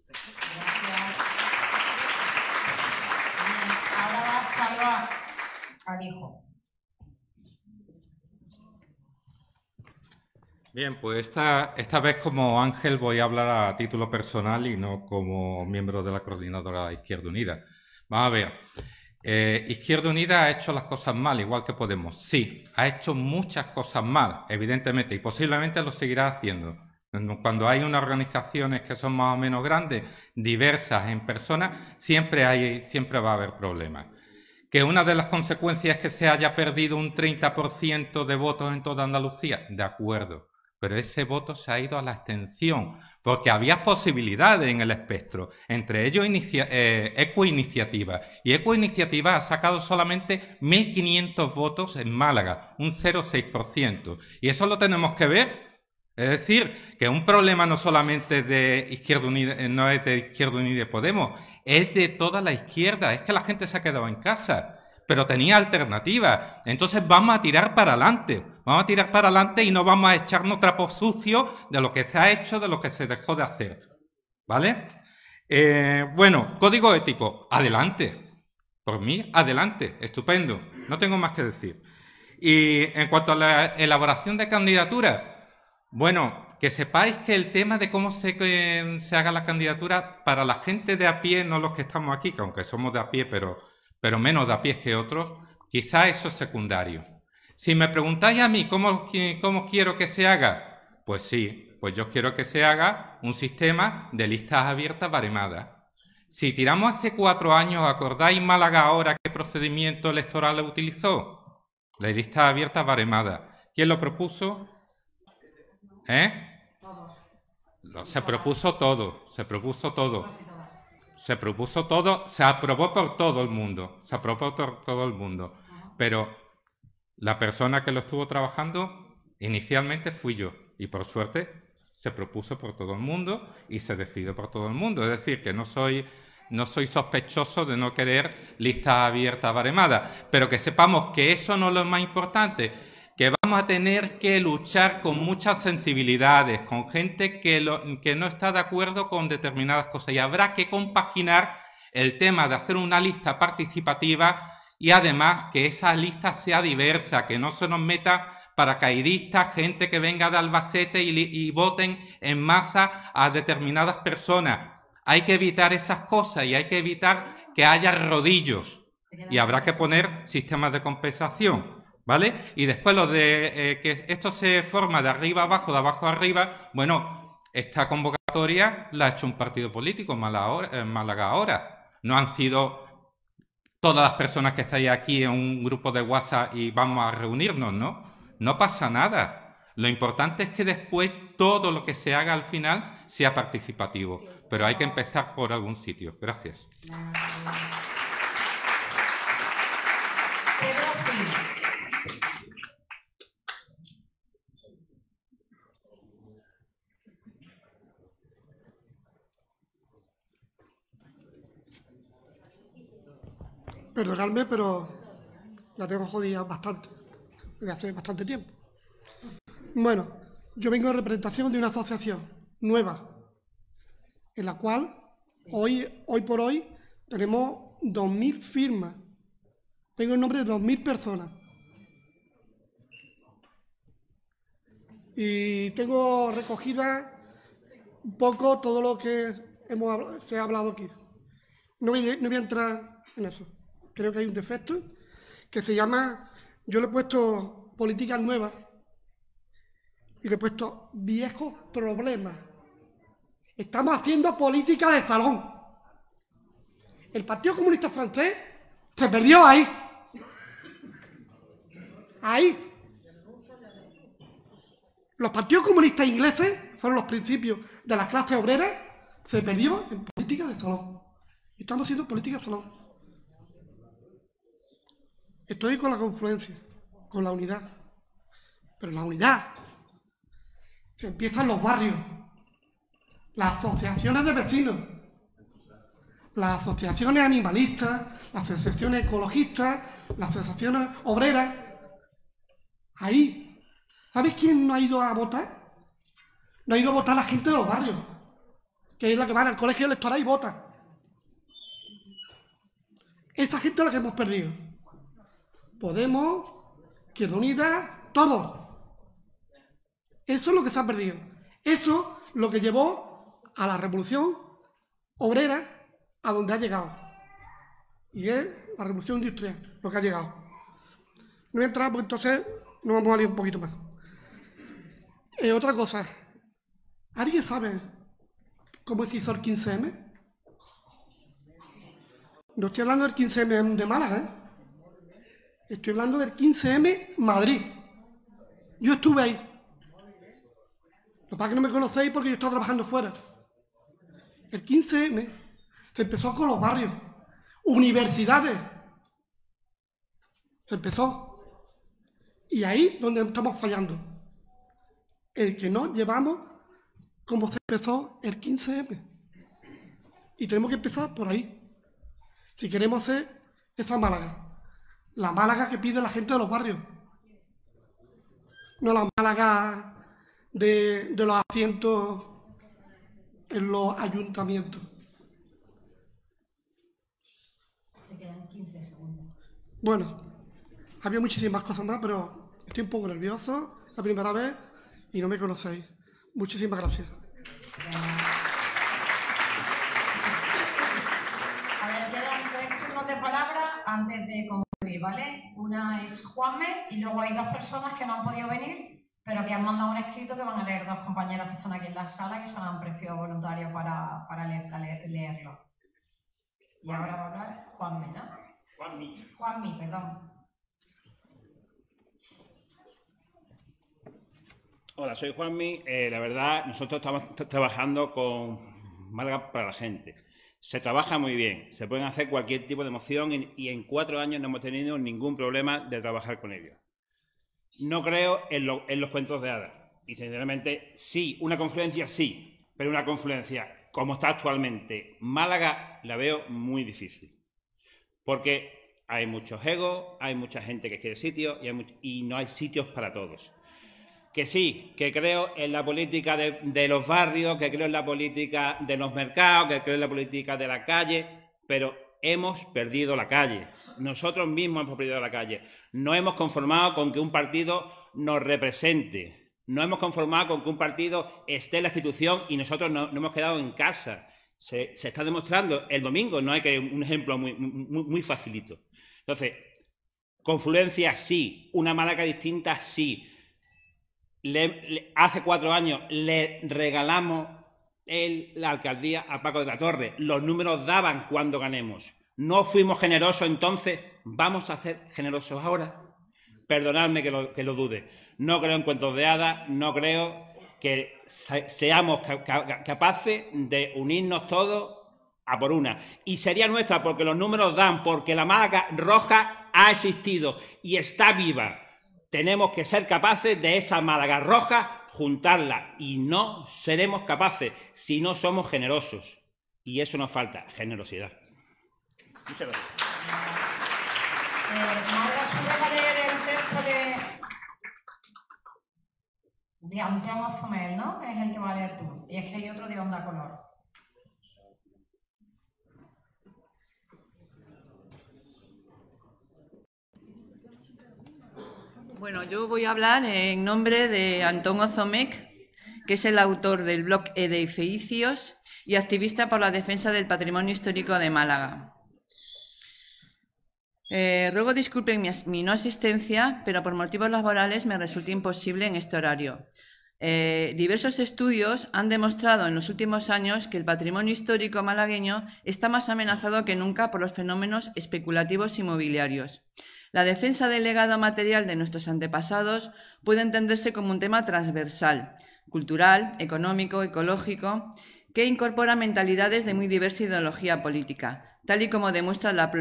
Ahora va Salva Carijo. Bien, pues esta vez como Ángel voy a hablar a título personal y no como miembro de la coordinadora Izquierda Unida. Vamos a ver. Izquierda Unida ha hecho las cosas mal, igual que Podemos. Sí, ha hecho muchas cosas mal, evidentemente, y posiblemente lo seguirá haciendo. Cuando hay unas organizaciones que son más o menos grandes, diversas en personas, siempre va a haber problemas. Que una de las consecuencias es que se haya perdido un 30% de votos en toda Andalucía, de acuerdo. Pero ese voto se ha ido a la abstención, porque había posibilidades en el espectro, entre ellos Ecoiniciativa. Y Ecoiniciativa ha sacado solamente 1.500 votos en Málaga, un 0,6%. Y eso lo tenemos que ver. Es decir, que un problema no solamente de Izquierda Unida, no es de Izquierda Unida y Podemos, es de toda la izquierda. Es que la gente se ha quedado en casa, pero tenía alternativas. Entonces vamos a tirar para adelante. Vamos a tirar para adelante y no vamos a echarnos trapos sucios de lo que se ha hecho, de lo que se dejó de hacer. ¿Vale? Bueno, código ético, adelante. Por mí, adelante. Estupendo. No tengo más que decir. Y en cuanto a la elaboración de candidaturas, bueno, que sepáis que el tema de cómo se haga la candidatura para la gente de a pie, no los que estamos aquí, que aunque somos de a pie, pero menos de a pie que otros, quizá eso es secundario. Si me preguntáis a mí cómo quiero que se haga, pues sí, pues yo quiero que se haga un sistema de listas abiertas baremadas. Si tiramos hace 4 años, ¿acordáis Málaga ahora qué procedimiento electoral utilizó? La lista abierta baremada. ¿Quién lo propuso? Se propuso todo, se aprobó por todo el mundo, pero la persona que lo estuvo trabajando inicialmente fui yo, y por suerte se propuso por todo el mundo y se decidió por todo el mundo. Es decir, que no soy no soy sospechoso de no querer listas abiertas baremadas, pero que sepamos que eso no es lo más importante, que vamos a tener que luchar con muchas sensibilidades, con gente que no está de acuerdo con determinadas cosas, y habrá que compaginar el tema de hacer una lista participativa y además que esa lista sea diversa, que no se nos meta paracaidistas, gente que venga de Albacete y voten en masa a determinadas personas. Hay que evitar esas cosas y hay que evitar que haya rodillos, y habrá que poner sistemas de compensación, ¿vale? Y después lo de que esto se forma de arriba a abajo, de abajo a arriba, bueno, esta convocatoria la ha hecho un partido político en Málaga ahora. No han sido todas las personas que estáis aquí en un grupo de WhatsApp y vamos a reunirnos, ¿no? No pasa nada. Lo importante es que después todo lo que se haga al final sea participativo, pero hay que empezar por algún sitio. Gracias. Perdonadme, pero la tengo jodida bastante, desde hace bastante tiempo. Bueno, yo vengo en representación de una asociación nueva, en la cual hoy por hoy tenemos 2.000 firmas. Tengo el nombre de 2.000 personas. Y tengo recogida un poco todo lo que se ha hablado aquí. No voy a entrar en eso. Creo que hay un defecto que se llama, yo le he puesto políticas nuevas y le he puesto viejos problemas. Estamos haciendo política de salón. El Partido Comunista Francés se perdió ahí. Ahí. Los partidos comunistas ingleses fueron los principios de la clase obrera, se perdió en política de salón. Estamos haciendo política de salón. Estoy con la confluencia, con la unidad. Pero la unidad que empieza en los barrios, las asociaciones de vecinos, las asociaciones animalistas, las asociaciones ecologistas, las asociaciones obreras. Ahí. ¿Sabes quién no ha ido a votar? No ha ido a votar la gente de los barrios, que es la que va al colegio electoral y vota. Esa gente es la que hemos perdido. Podemos, Izquierda Unida, todos. Eso es lo que se ha perdido. Eso es lo que llevó a la revolución obrera a donde ha llegado. Y es la revolución industrial lo que ha llegado. No voy a entrar, pues entonces nos vamos a liar un poquito más. Otra cosa. ¿Alguien sabe cómo se hizo el 15M? No estoy hablando del 15M de Málaga, ¿eh? Estoy hablando del 15M Madrid. Yo estuve ahí. Lo que pasa es que no me conocéis porque yo estaba trabajando fuera. El 15M se empezó con los barrios, universidades. Se empezó. Y ahí donde estamos fallando. El que no llevamos cómo se empezó el 15M. Y tenemos que empezar por ahí. Si queremos hacer esa Málaga. La Málaga que pide la gente de los barrios. No la Málaga de los asientos en los ayuntamientos. Te quedan 15 segundos. Bueno, había muchísimas cosas más, pero estoy un poco nervioso. La primera vez y no me conocéis. Muchísimas gracias. A ver, quedan 3 turnos de palabra antes de concluir, ¿vale? Una es Juanme y luego hay 2 personas que no han podido venir, pero que han mandado un escrito que van a leer 2 compañeros que están aquí en la sala que se han prestado voluntarios para leerlo. Y ahora va a hablar Juanme, ¿no? Juanmi, perdón. Hola, soy Juanmi. La verdad, nosotros estamos trabajando con Málaga para la gente. Se trabaja muy bien, se pueden hacer cualquier tipo de moción y en 4 años no hemos tenido ningún problema de trabajar con ellos. No creo en los cuentos de hadas. Y sinceramente, sí, una confluencia sí, pero una confluencia como está actualmente Málaga, la veo muy difícil. Porque hay muchos egos, hay mucha gente que quiere sitios y no hay sitios para todos. Que sí, que creo en la política de los barrios, que creo en la política de los mercados, que creo en la política de la calle, pero hemos perdido la calle. Nosotros mismos hemos perdido la calle. No hemos conformado con que un partido nos represente. No hemos conformado con que un partido esté en la institución y nosotros no hemos quedado en casa. Se está demostrando el domingo, no hay que un ejemplo muy facilito. Entonces, confluencia sí, una Málaga distinta sí. Hace 4 años le regalamos la alcaldía a Paco de la Torre. Los números daban cuando ganemos. No fuimos generosos entonces, ¿vamos a ser generosos ahora? Perdonadme que lo dude. No creo en cuentos de hadas, no creo que seamos capaces de unirnos todos a por una. Y sería nuestra porque los números dan, porque la Málaga roja ha existido y está viva. Tenemos que ser capaces de esa Málaga roja juntarla y no seremos capaces si no somos generosos. Y eso nos falta, generosidad. Muchas gracias. Ahora sube a leer el texto de Antón Ozomel, ¿no? Es el que va a leer tú. Y es que hay otro de Onda Color. Bueno, yo voy a hablar en nombre de Antón Ozomec, que es el autor del blog Edificios y activista por la defensa del patrimonio histórico de Málaga. Ruego disculpen mi no asistencia, pero por motivos laborales me resulta imposible en este horario. Diversos estudios han demostrado en los últimos años que el patrimonio histórico malagueño está más amenazado que nunca por los fenómenos especulativos inmobiliarios. La defensa del legado material de nuestros antepasados puede entenderse como un tema transversal, cultural, económico, ecológico, que incorpora mentalidades de muy diversa ideología política, tal y como demuestra la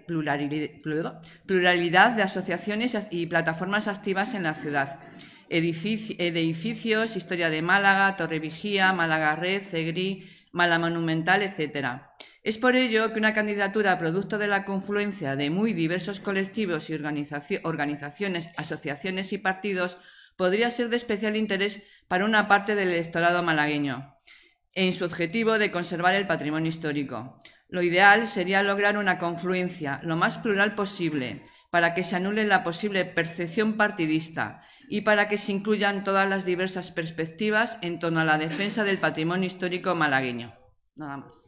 pluralidad de asociaciones y plataformas activas en la ciudad. Edificios, Historia de Málaga, Torrevigía, Málaga Red, Cegri, Málaga Monumental, etc. Es por ello que una candidatura producto de la confluencia de muy diversos colectivos y organizaciones, asociaciones y partidos podría ser de especial interés para una parte del electorado malagueño, en su objetivo de conservar el patrimonio histórico. Lo ideal sería lograr una confluencia lo más plural posible para que se anule la posible percepción partidista y para que se incluyan todas las diversas perspectivas en torno a la defensa del patrimonio histórico malagueño. Nada más.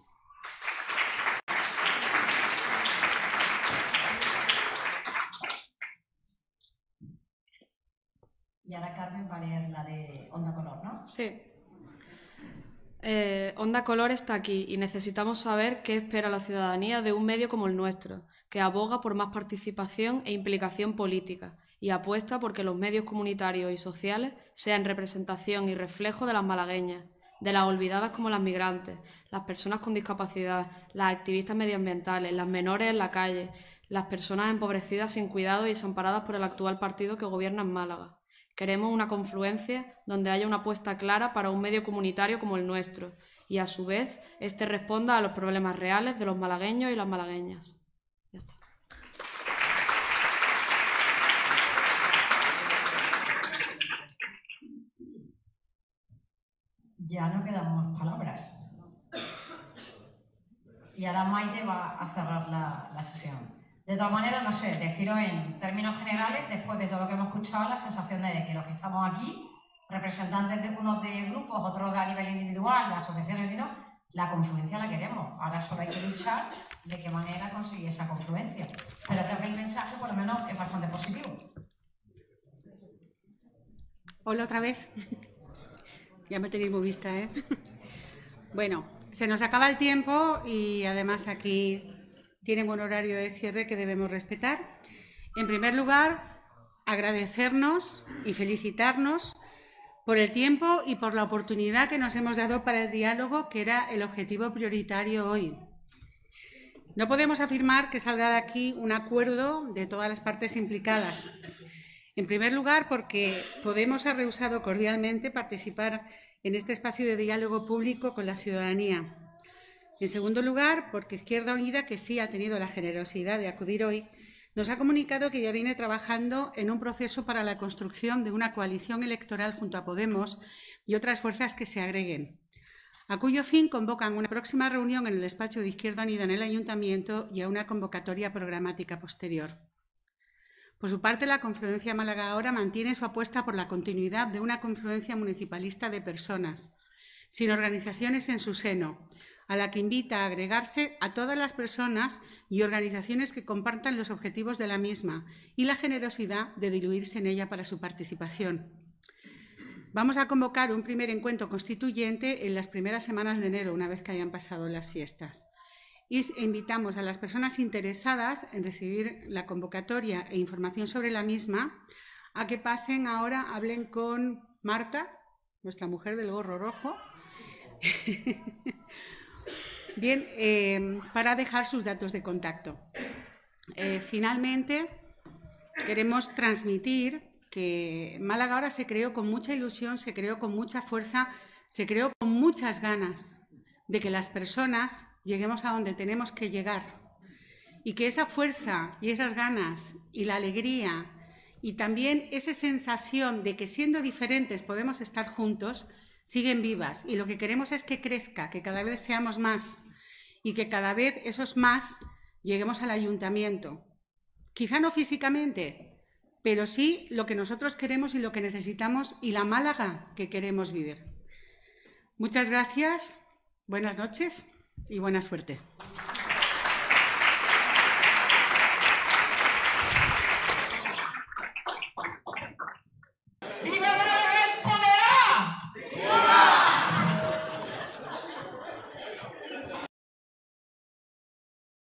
Y ahora Carmen va a leer la de Onda Color, ¿no? Sí. Onda Color está aquí y necesitamos saber qué espera la ciudadanía de un medio como el nuestro, que aboga por más participación e implicación política y apuesta porque los medios comunitarios y sociales sean representación y reflejo de las malagueñas, de las olvidadas como las migrantes, las personas con discapacidad, las activistas medioambientales, las menores en la calle, las personas empobrecidas sin cuidado y desamparadas por el actual partido que gobierna en Málaga. Queremos una confluencia donde haya una apuesta clara para un medio comunitario como el nuestro y, a su vez, este responda a los problemas reales de los malagueños y las malagueñas. Ya está. Ya no quedan más palabras. Y ahora Maite va a cerrar la sesión. De todas maneras, no sé, deciros en términos generales, después de todo lo que hemos escuchado, la sensación de que los que estamos aquí, representantes de unos de grupos, otros a nivel individual, de asociaciones, la confluencia la queremos. Ahora solo hay que luchar de qué manera conseguir esa confluencia. Pero creo que el mensaje, por lo menos, es bastante positivo. Hola otra vez. Ya me tenéis muy vista, ¿eh? Bueno, se nos acaba el tiempo y además aquí tienen un horario de cierre que debemos respetar. En primer lugar, agradecernos y felicitarnos por el tiempo y por la oportunidad que nos hemos dado para el diálogo, que era el objetivo prioritario hoy. No podemos afirmar que salga de aquí un acuerdo de todas las partes implicadas. En primer lugar, porque Podemos ha rehusado cordialmente participar en este espacio de diálogo público con la ciudadanía. En segundo lugar, porque Izquierda Unida, que sí ha tenido la generosidad de acudir hoy, nos ha comunicado que ya viene trabajando en un proceso para la construcción de una coalición electoral junto a Podemos y otras fuerzas que se agreguen, a cuyo fin convocan una próxima reunión en el despacho de Izquierda Unida en el Ayuntamiento y a una convocatoria programática posterior. Por su parte, la Confluencia Málaga Ahora mantiene su apuesta por la continuidad de una confluencia municipalista de personas, sin organizaciones en su seno, a la que invita a agregarse a todas las personas y organizaciones que compartan los objetivos de la misma y la generosidad de diluirse en ella para su participación. Vamos a convocar un primer encuentro constituyente en las primeras semanas de enero, una vez que hayan pasado las fiestas. Y invitamos a las personas interesadas en recibir la convocatoria e información sobre la misma a que pasen ahora, hablen con Marta, nuestra mujer del gorro rojo, bien, para dejar sus datos de contacto. Finalmente, queremos transmitir que Málaga Ahora se creó con mucha ilusión, se creó con mucha fuerza, se creó con muchas ganas de que las personas lleguemos a donde tenemos que llegar y que esa fuerza y esas ganas y la alegría y también esa sensación de que siendo diferentes podemos estar juntos siguen vivas, y lo que queremos es que crezca, que cada vez seamos más y que cada vez esos más lleguemos al ayuntamiento. Quizá no físicamente, pero sí lo que nosotros queremos y lo que necesitamos y la Málaga que queremos vivir. Muchas gracias, buenas noches y buena suerte.